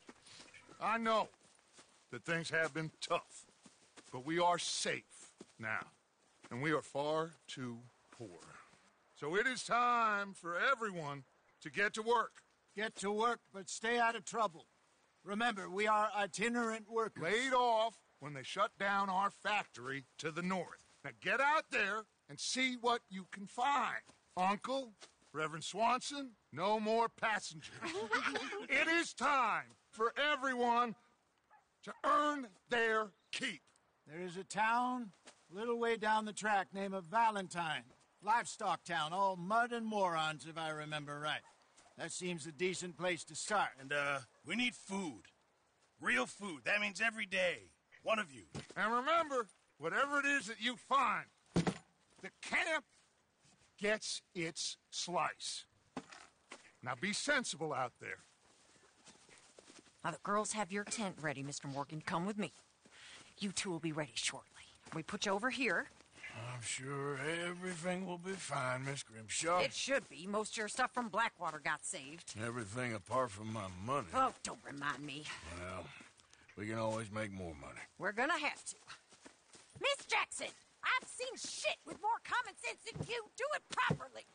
I know that things have been tough, but we are safe now, and we are far too poor. So it is time for everyone to get to work. Get to work, but stay out of trouble. Remember, we are itinerant workers. Laid off when they shut down our factory to the north. Now get out there and see what you can find. Uncle, Reverend Swanson, no more passengers. It is time for everyone to earn their keep. There is a town a little way down the track named Valentine. Livestock town, all mud and morons, if I remember right. That seems a decent place to start. And, we need food. Real food. That means every day. One of you. And remember, whatever it is that you find, the camp gets its slice. Now be sensible out there. Now, the girls have your tent ready, Mr. Morgan. Come with me. You two will be ready shortly. We put you over here. I'm sure everything will be fine, Miss Grimshaw. It should be. Most of your stuff from Blackwater got saved. Everything apart from my money. Oh, don't remind me. Well, we can always make more money. We're gonna have to. Miss Jackson, I've seen shit with more common sense than you. Do it properly.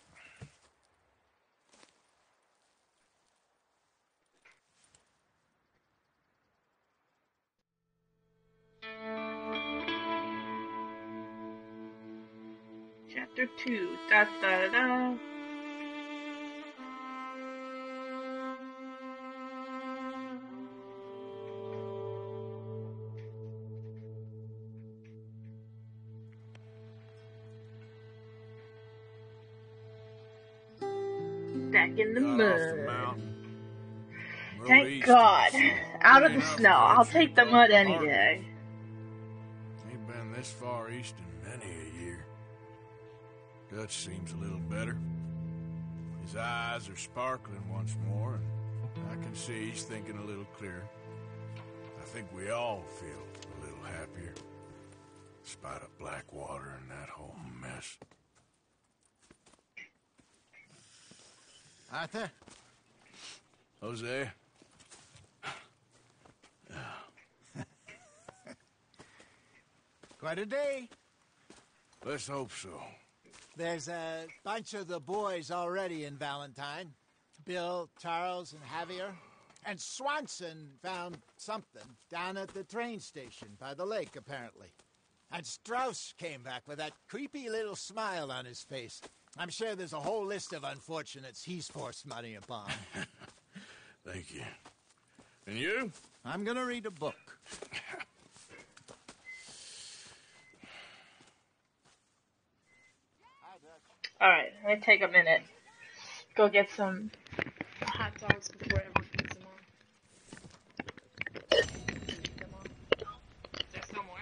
Chapter 2. Da da da da. Back in the Got off the mud. mountain. Thank God. Out of the snow. I'll take the mud any day. Ain't been this far east in many a year. Dutch seems a little better. His eyes are sparkling once more, and I can see he's thinking a little clearer. I think we all feel a little happier, despite of Blackwater and that whole mess. Arthur? Jose? Quite a day. Let's hope so. There's a bunch of the boys already in Valentine. Bill, Charles, and Javier. And Swanson found something down at the train station by the lake, apparently. And Strauss came back with that creepy little smile on his face. I'm sure there's a whole list of unfortunates he's forced money upon. Thank you. And you? I'm gonna read a book. Alright, let me take a minute. Go get some hot dogs before everyone puts them on. Is there somewhere?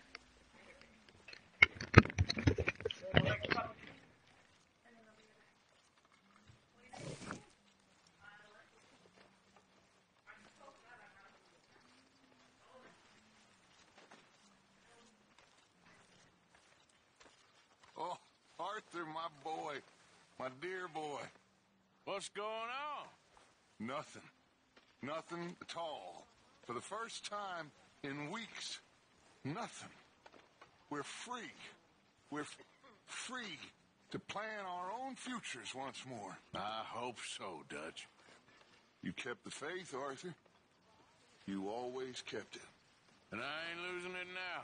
Oh, Arthur, my boy. My dear boy. What's going on? Nothing. Nothing at all. For the first time in weeks. Nothing. We're free. We're free to plan our own futures once more. I hope so, Dutch. You kept the faith, Arthur. You always kept it. And I ain't losing it now.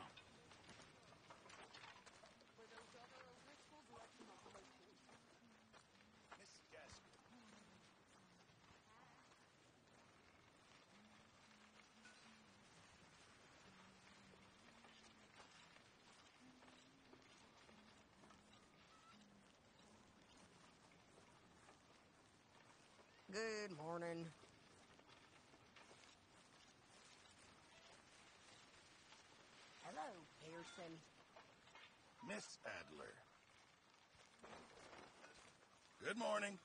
Good morning. Hello, Pearson. Miss Adler. Good morning.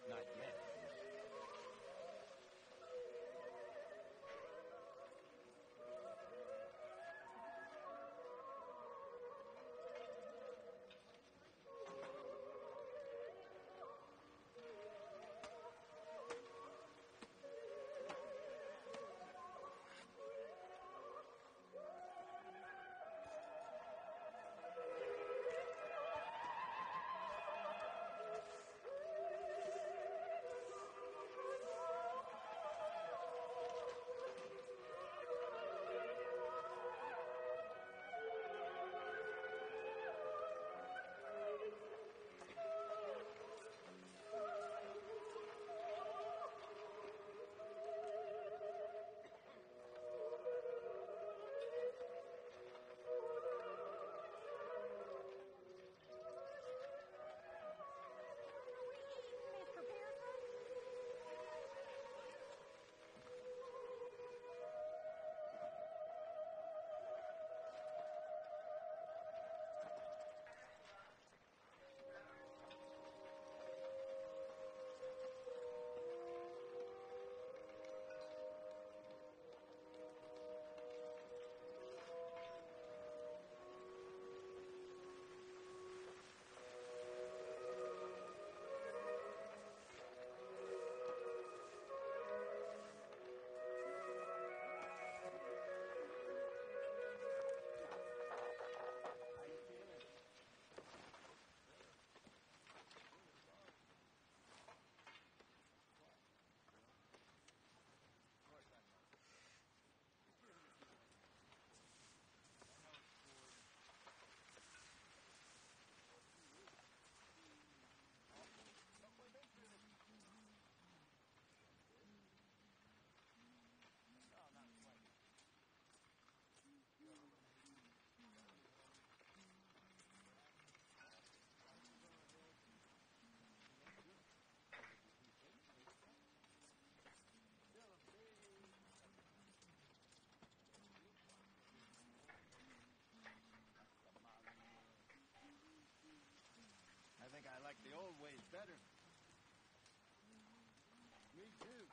Not yet. I think I like the old ways better. Me too.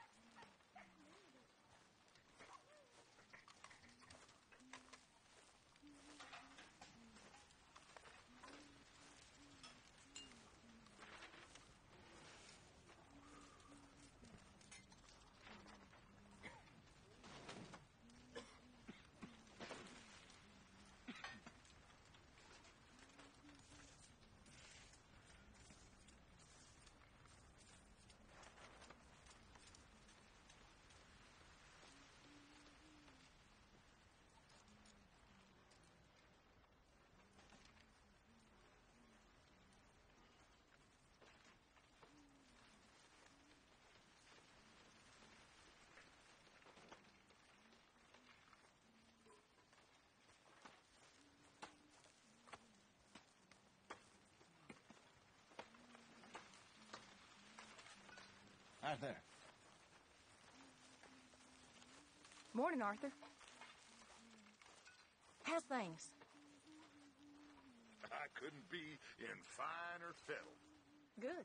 Arthur. Morning, Arthur. How's things? I couldn't be in finer fettle. Good.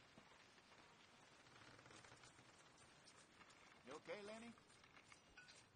You okay, Lenny?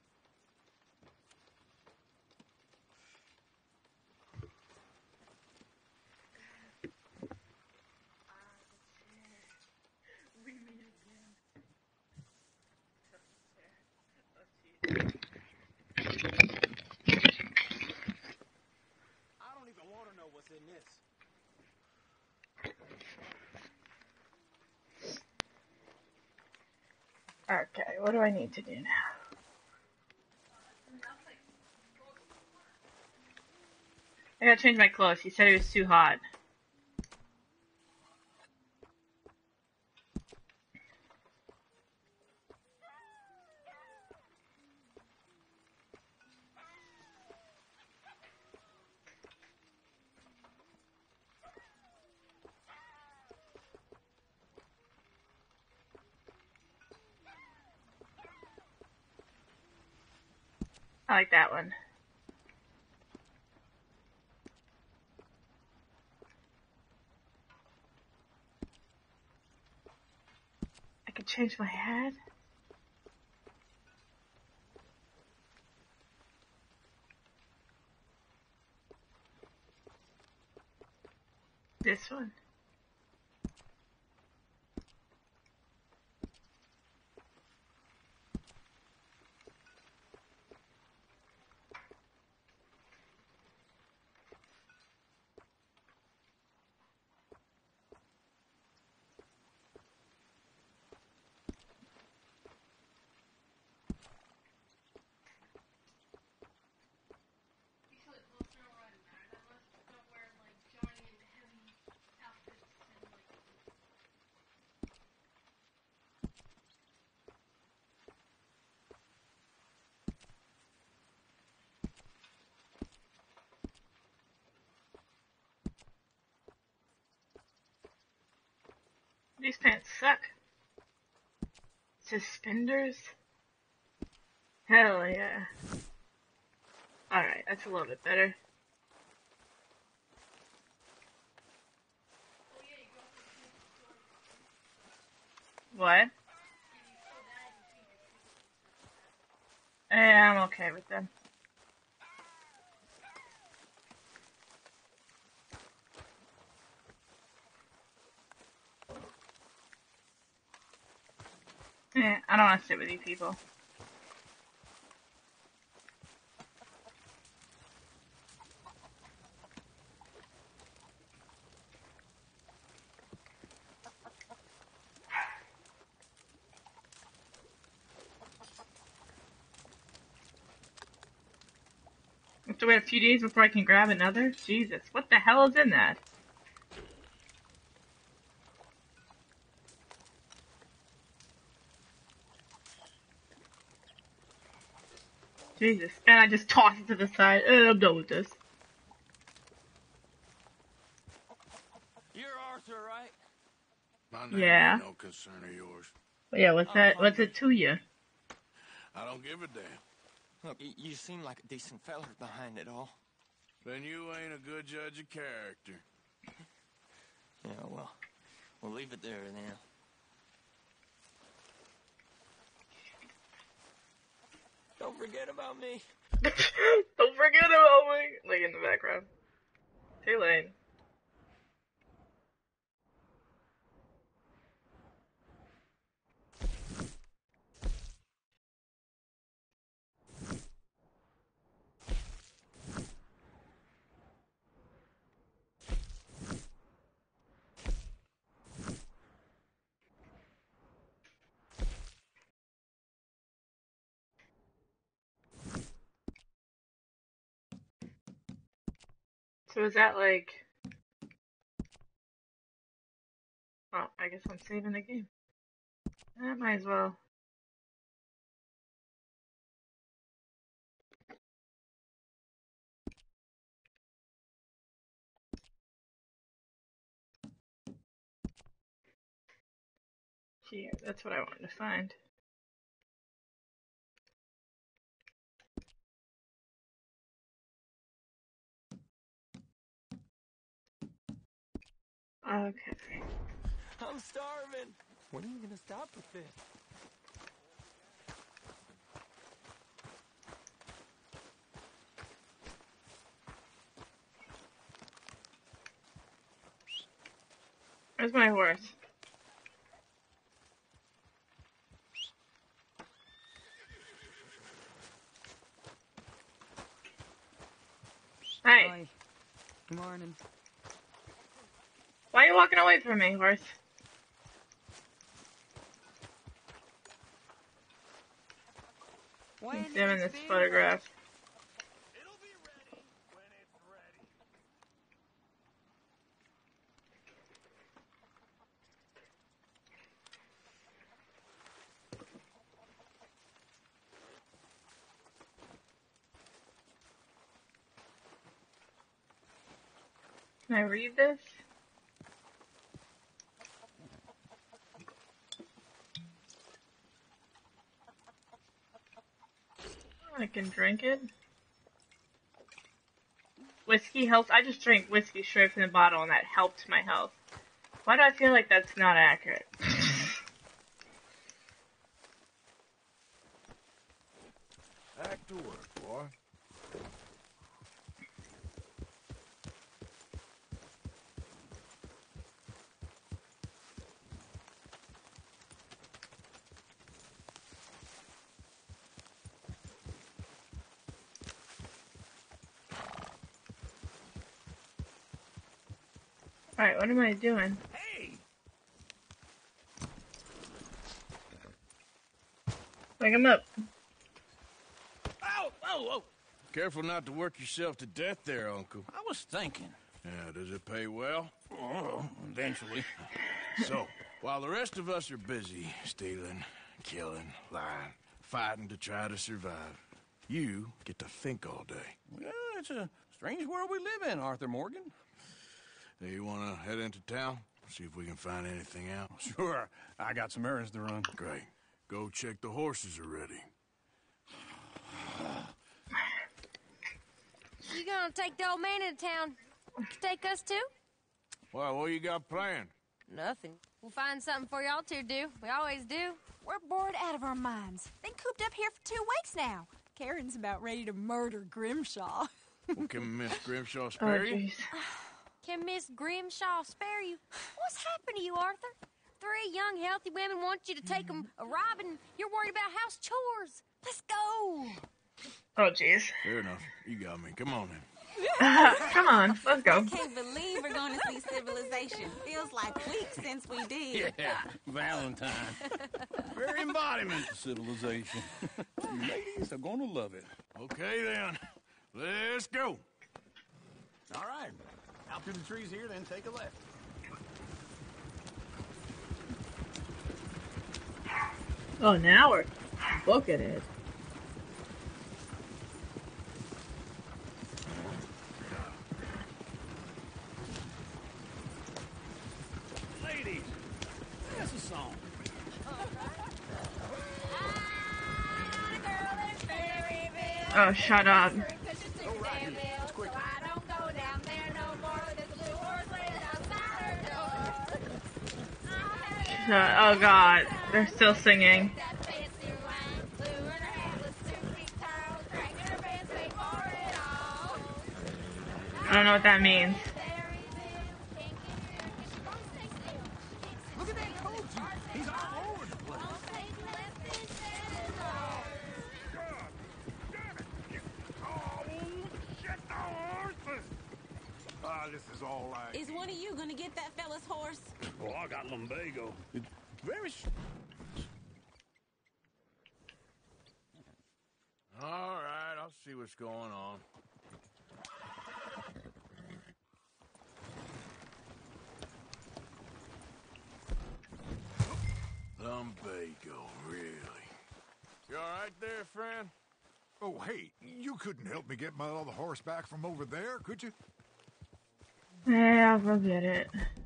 Okay, what do I need to do now? I gotta change my clothes. He said it was too hot. I like that one. I can change my head. This one. These pants suck. Suspenders? Hell yeah. Alright, that's a little bit better. What? I'm okay with them. I don't want to sit with you people. I have to wait a few days before I can grab another? Jesus, what the hell is in that? Jesus, and I just toss it to the side. I'm done with this. You're Arthur, right? My name Yeah. ain't no concern of yours. Yeah, what's that? What's it to you? I don't give a damn. Look, you seem like a decent fella behind it all. Then you ain't a good judge of character. Yeah, well, we'll leave it there then. Don't forget about me. Don't forget about me. Like in the background. Too late. So is that like... Oh, I guess I'm saving the game. I might as well. Here, that's what I wanted to find. Okay. I'm starving. When are you gonna stop with this? Where's my horse? Hey. Hi. Good morning. Why are you walking away from me, horse? It's him in this photograph. Can I read this? I can drink it. Whiskey helps. I just drank whiskey straight from the bottle and that helped my health. Why do I feel like that's not accurate? Back to work, boy. Alright, what am I doing? Hey! Wake him up. Ow! Whoa, whoa! Careful not to work yourself to death there, Uncle. I was thinking. Yeah, does it pay well? Oh, eventually. So, while the rest of us are busy stealing, killing, lying, fighting to try to survive, you get to think all day. Well, it's a strange world we live in, Arthur Morgan. Hey, you want to head into town? See if we can find anything out? Sure. I got some errands to run. Great. Go check the horses are ready. You gonna take the old man into town? Take us too? Well, what you got planned? Nothing. We'll find something for y'all to do. We always do. We're bored out of our minds. Been cooped up here for 2 weeks now. Karen's about ready to murder Grimshaw. Well, can Miss Grimshaw spare you? Can Miss Grimshaw spare you? What's happened to you, Arthur? 3 young, healthy women want you to take them a robbing. You're worried about house chores. Let's go. Oh, jeez. Fair enough. You got me. Come on then. Come on, let's go. I can't believe we're going to see Civilization. Feels like weeks since we did. Yeah, Valentine. Very embodiment of civilization. You ladies are gonna love it. Okay then. Let's go. All right. Out through the trees here, then take a left. Oh, now we're booking it. Ladies, that's a song. Oh, shut up. Oh god, they're still singing. I don't know what that means. Look at that coach. He's all over the place. This is all right. Is one of you gonna get that fella's horse? Oh, I got lumbago. It's very... All right, I'll see what's going on. Lumbago, really? You all right there, friend? Oh, hey, you couldn't help me get my other horse back from over there, could you? Yeah, I'll go get it.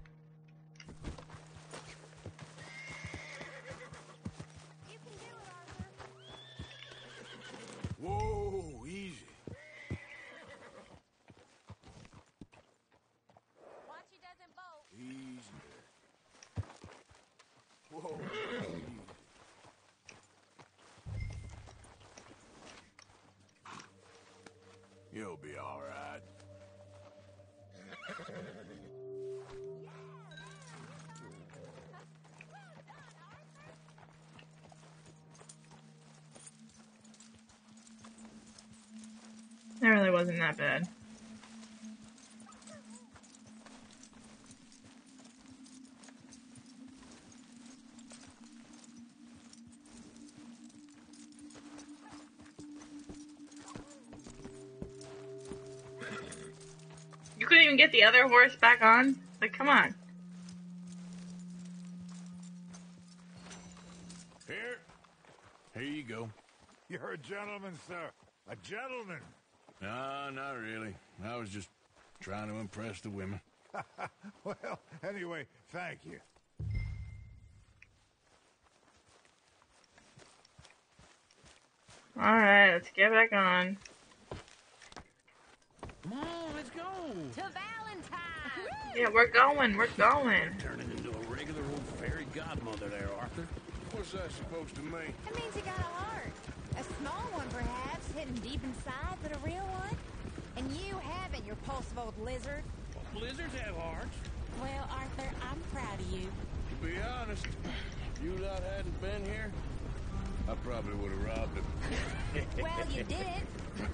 Whoa, easy. Watch he doesn't bolt. Easy there. Whoa, easy. You'll be all right. That really wasn't that bad. even get the other horse back on? Like, come on. Here you go. You're a gentleman, sir. A gentleman. No, not really. I was just trying to impress the women. Well, anyway, thank you. Alright, let's get back on. Come on, let's go. To Valentine! Yeah, we're going. Turning into a regular old fairy godmother there, Arthur. What's that supposed to mean? It means you got a heart. A small one, perhaps, hidden deep inside, but a real one. And you haven't, you repulsive old lizard. Well, lizards have hearts. Well, Arthur, I'm proud of you. To be honest, if you lot hadn't been here, I probably would have robbed him. Well, you didn't.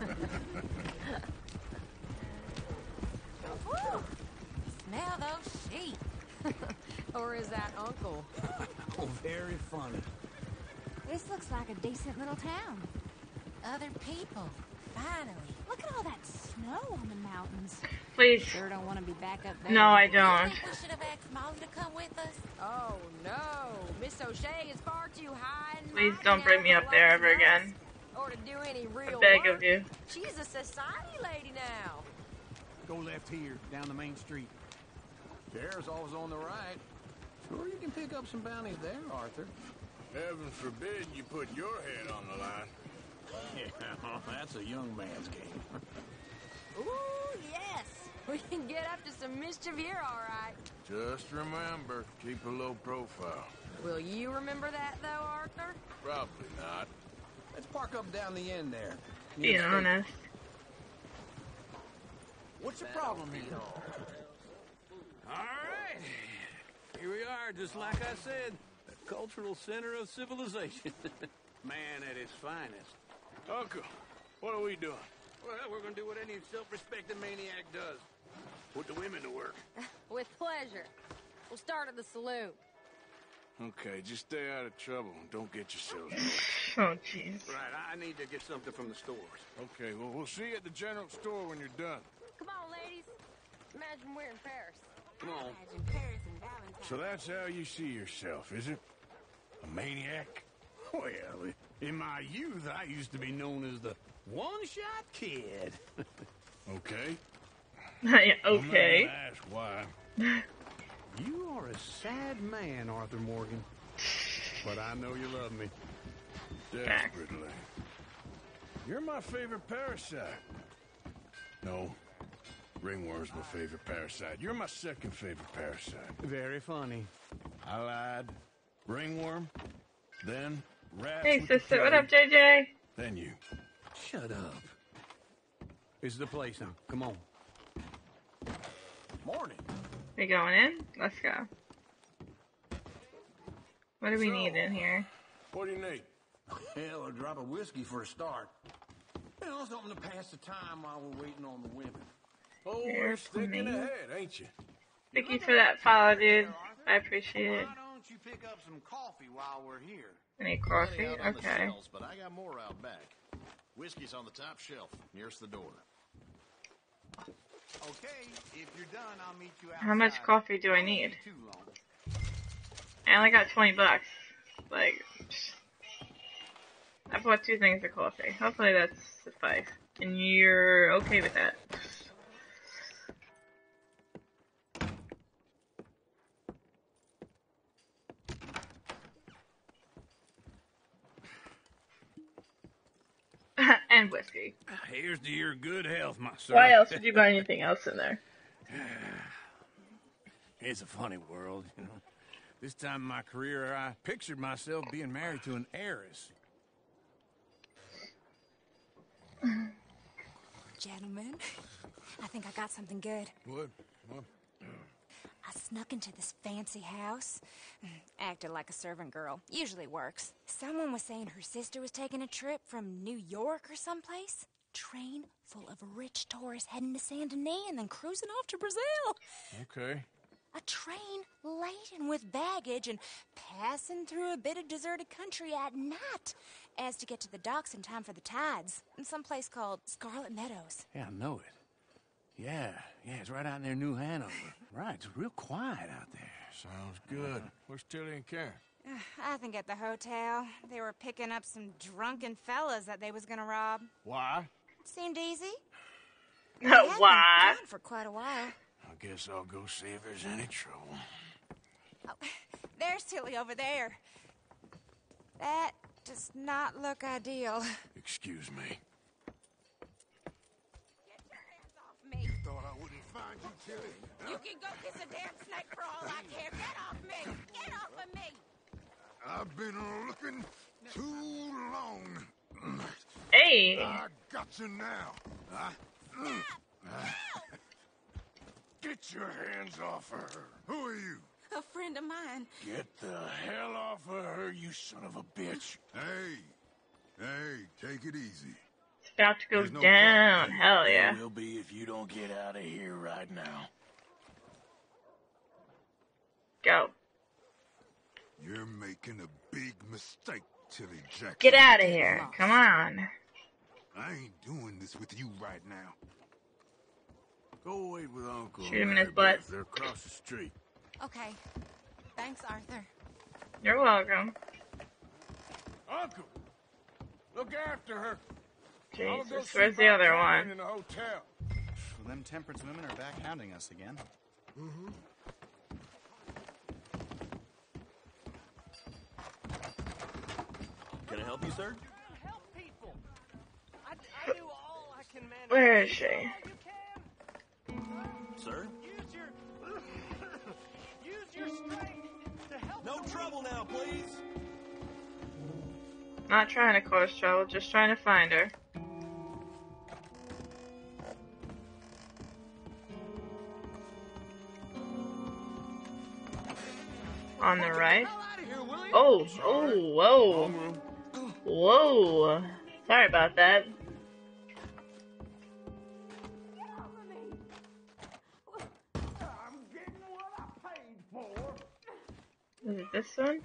Woo! Smell those sheep. Or is that Uncle? Oh, very funny. This looks like a decent little town. Other people. Finally. Look at all that snow on the mountains. Please. Sure don't want to be back up there. No, I don't. We should have asked Mom to come with us. Oh, no. Miss O'Shea is far too high and Please mighty don't bring now me for up there ever watching us, again. Or to do any real I beg work. of you. She's a society lady now. Go left here, down the main street. There's always on the right. Sure, you can pick up some bounties there, Arthur. Heaven forbid you put your head on the line. Yeah, that's a young man's game. Ooh, yes. We can get up to some mischief here, all right. Just remember, keep a low profile. Will you remember that, though, Arthur? Probably not. Let's park up down the end there. Be honest. What's the problem here? All right. Here we are, just like I said. The cultural center of civilization. Man at his finest. Uncle, what are we doing? Well, we're gonna do what any self-respecting maniac does. Put the women to work. With pleasure. We'll start at the saloon. Okay, just stay out of trouble and don't get yourselves Oh, jeez. Right, I need to get something from the stores. Okay, well, we'll see you at the general store when you're done. Come on, ladies. Imagine we're in Paris. Come on. Imagine Paris and Valentine. So that's how you see yourself, is it? A maniac? Well, in my youth, I used to be known as the one-shot kid. Okay. Yeah, I'm okay. not gonna ask why. You are a sad man, Arthur Morgan. But I know you love me. Desperately. You're my favorite parasite. No. Ringworm's my favorite parasite. You're my second favorite parasite. Very funny. I lied. Ringworm. Then rats. Hey, with the sister. What plague, up, JJ? Then you. Shut up. This is the place now. Come on. Morning. We going in? Let's go. What do we need in here? What do you need? Hell, a drop of whiskey for a start. You know, something to pass the time while we're waiting on the women. Oh, Here's we're thinking me. ahead, ain't you? Thank you for that follow, dude. I appreciate it. Why don't you pick up some coffee while we're here? Any coffee? Plenty out on the Okay. shelves, but I got more out back. Whiskey's on the top shelf, nearest the door. Okay, if you're done, I'll meet you outside. How much coffee do I Won't need? be too long. I only got $20. Like, I bought 2 things of coffee. Hopefully that's suffice. And you're okay with that? And whiskey. Here's to your good health, my sir. Why else would you buy anything else in there? It's a funny world, you know. This time in my career, I pictured myself being married to an heiress. Gentlemen, I think I got something good. What? I snuck into this fancy house. Acted like a servant girl. Usually works. Someone was saying her sister was taking a trip from New York or someplace. Train full of rich tourists heading to Saint Denis and then cruising off to Brazil. Okay. A train laden with baggage and passing through a bit of deserted country at night as to get to the docks in time for the tides in some place called Scarlet Meadows. Yeah, I know it. Yeah, it's right out near New Hanover. Right, it's real quiet out there. Sounds good. Where's Tilly and Karen? I think at the hotel. They were picking up some drunken fellas that they was gonna rob. Why? Seemed easy. Why? Gone for quite a while. I guess I'll go see if there's any trouble. Oh, there's Tilly over there. That does not look ideal. Excuse me. Get your hands off me. Thought I wouldn't find you, Tilly. You can go kiss a damn snake for all I care. Get off me! Get off of me! I've been looking too long. Hey. I got you now. Get your hands off her. Who are you? A friend of mine. Get the hell off of her, you son of a bitch. Hey, take it easy. It's about to go There's no down. problem. Hell yeah. It will be if you don't get out of here right now. Go. You're making a big mistake, Tilly Jackson. Get out of here. Come on. I ain't doing this with you right now. Go wait with Uncle. Shoot him in his Larry, butt. They're across the street. Okay. Thanks, Arthur. You're welcome. Uncle, look after her. I'll go Jesus, see where's the about other Karen one? in the hotel. Well, them temperance women are back hounding us again. Mm-hmm. Can I help you, sir? Help people. I do all I can manage. Where is she? Sir? Use your strength to help. No trouble now, please. Not trying to cause trouble, just trying to find her. On the right. Oh, whoa. Whoa. Sorry about that. Is it this one?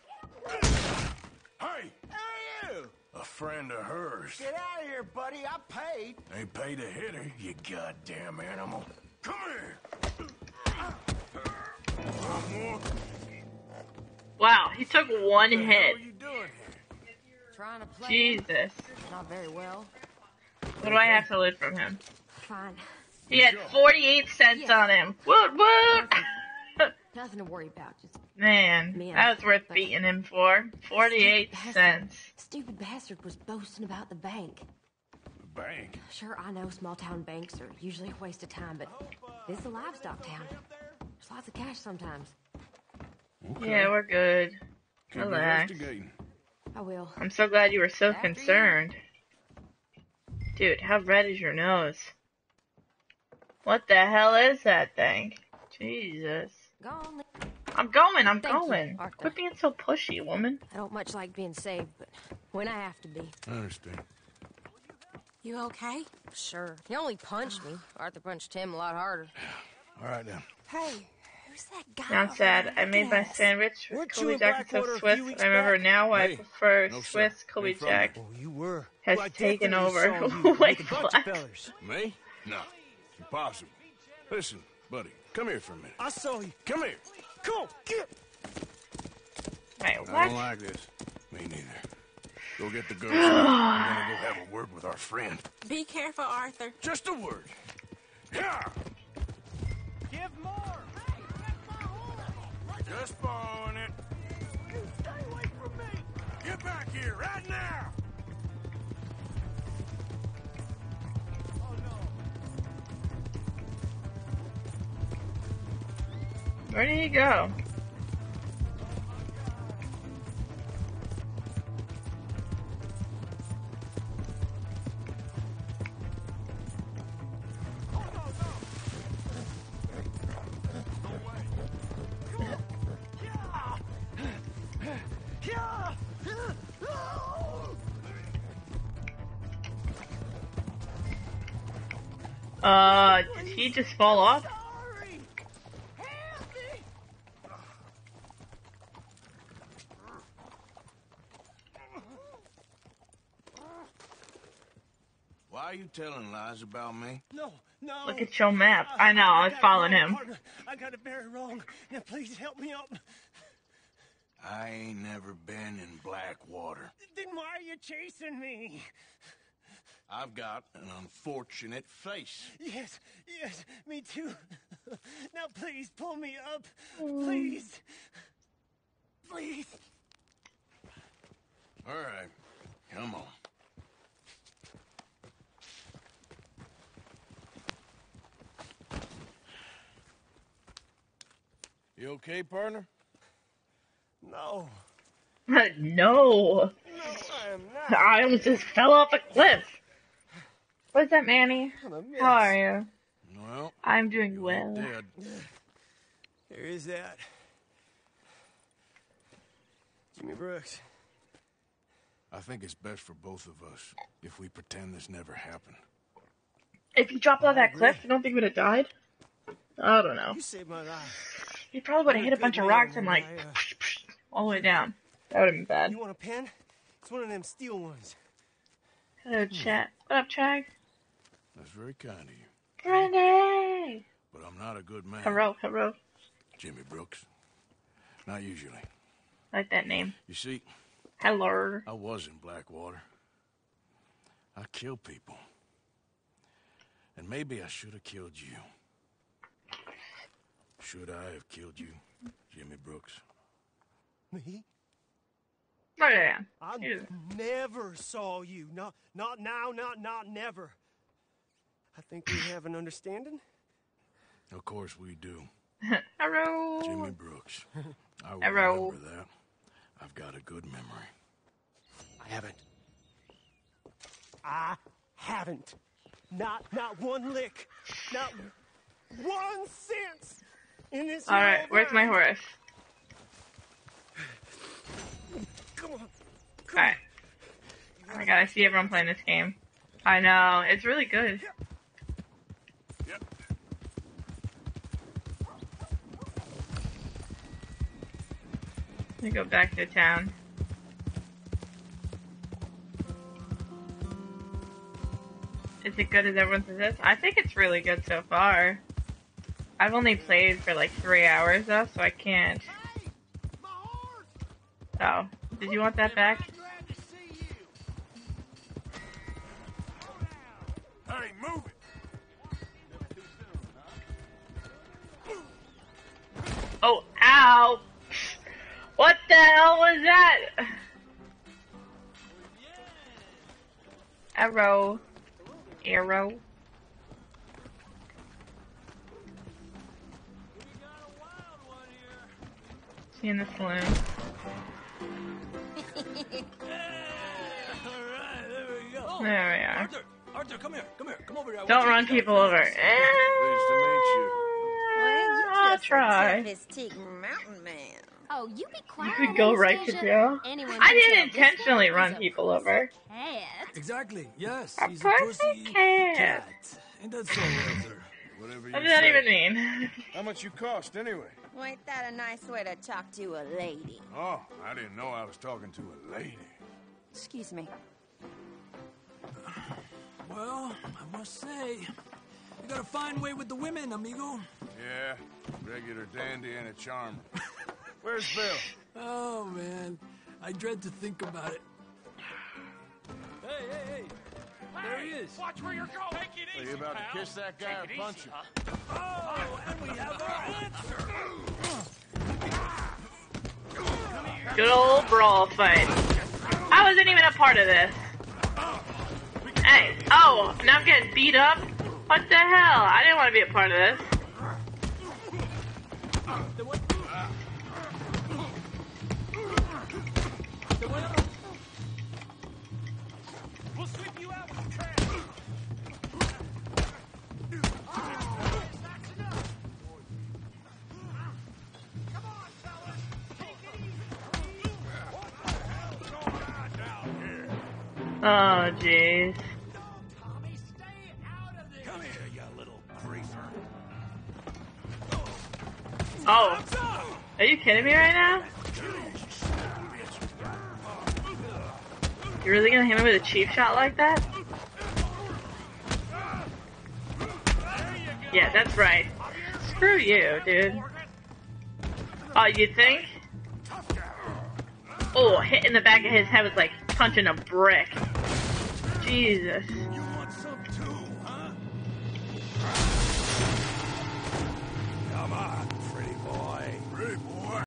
Hey! You! A friend of hers. Get out of here, buddy. I paid. They paid to hit her, you goddamn animal. Come here! Wow, he took one hit. What are you doing here? Trying to play. Jesus. Not very well. What do I have to loot from him? Fine. He had 48 cents on him. What? Nothing to worry about. Just Man, that was worth beating him for. 48 cents. Stupid bastard was boasting about the bank. The bank? Sure, I know small town banks are usually a waste of time, but this is a livestock town. There's lots of cash sometimes. Okay. Yeah, we're good. Keep Relax. investigating. I will. I'm so glad you were so concerned. Dude, how red is your nose? What the hell is that thing? Jesus. Go on. I'm going. Thank you, going. Arthur. Quit being so pushy, woman. I don't much like being saved, but when I have to be. I understand. You okay? Sure. He only punched me. Arthur punched him a lot harder. All right, now. Hey, who's that guy? Now I'm sad. I made my sandwich with Colby Jack instead of Swiss. I remember now why I prefer Swiss. Colby Jack You were. has Well, I taken definitely over. saw you White with a bunch of Black. fellers. Me? No. Impossible. Listen, buddy, come here for a minute. I saw you. Come here. Come on, get. Wait, I what? don't like this. Me neither. Go get the girls. I'm gonna go have a word with our friend. Be careful, Arthur. Just a word. Yeah. Give more. Just following it. You stay away from me. Get back here right now. Oh no. Where did he go? Did he just fall off? Why are you telling lies about me? No. Look at your map. I know, I was following him. Partner. I got it very wrong. Now please help me up. I ain't never been in Blackwater. Then why are you chasing me? I've got an unfortunate face. Yes, me too. Now please pull me up. Please. Please. All right, come on. You okay, partner? No. No. No, I am not. I almost just fell off a cliff. What's up, Manny? How are you? Well, I'm doing well. Dead. There is that. Jimmy Brooks. I think it's best for both of us if we pretend this never happened. If you dropped off that cliff, you don't think we would have died? I don't know. You saved my life. You probably would have hit a bunch of rocks and like all the way down. That would have been bad. You want a pen? It's one of them steel ones. Hello, chat. What up, Chag? That's very kind of you. Brandy! But I'm not a good man. Hello. Jimmy Brooks. Not usually. I like that name. You see, hello. I was in Blackwater. I killed people. And maybe I should have killed you. Should I have killed you, Jimmy Brooks? Me? Oh, yeah. I never saw you. Not now, not never. I think we have an understanding. Of course we do. Hello. Jimmy Brooks. I will Hello. remember that. I've got a good memory. I haven't. Not one lick. Not 1 cent in this. Alright, where's my horse? Come on. Alright. Oh my god, I see everyone playing this game. I know, it's really good. Yep. Let me go back to town. Is it good as everyone says this? I think it's really good so far. I've only played for like 3 hours though, so I can't. Oh, did you want that back? Hey, move it! Oh, ow! What the hell was that? Arrow. See you in the saloon. There we are. Arthur, come here. Come over here. Don't run people over. Pleased to meet you. Well, you I'll just try. this Teak Mountain Man. Oh, you be quiet. You could go right to jail. I didn't intentionally run people over. Exactly. Yes. A He's pussy cat. Ain't that so, Arthur? Whatever you What does that say. even mean? How much you cost anyway? Well, ain't that a nice way to talk to a lady? Oh, I didn't know I was talking to a lady. Excuse me. Well, I must say, you got a fine way with the women, amigo. Yeah, regular dandy and a charmer. Where's Bill? Oh, man. I dread to think about it. Hey. There he is. Watch where you're going. Take it Are easy, you about pal. to kiss that guy or punch him? Oh, and we have our answer. Good old brawl fight. I wasn't even a part of this. Hey, oh, now I'm getting beat up? What the hell? I didn't want to be a part of this. We'll sweep you out with the trash. Come on, fellas. Take it easy. What the hell's going on down here? Oh, jeez. Tommy, stay out of this. Come here, you little greaser. Oh. Are you kidding me right now? You really gonna hit me with a cheap shot like that? Yeah, that's right. Screw you, dude. Oh, you think? Oh, hitting the back of his head was like punching a brick. Jesus.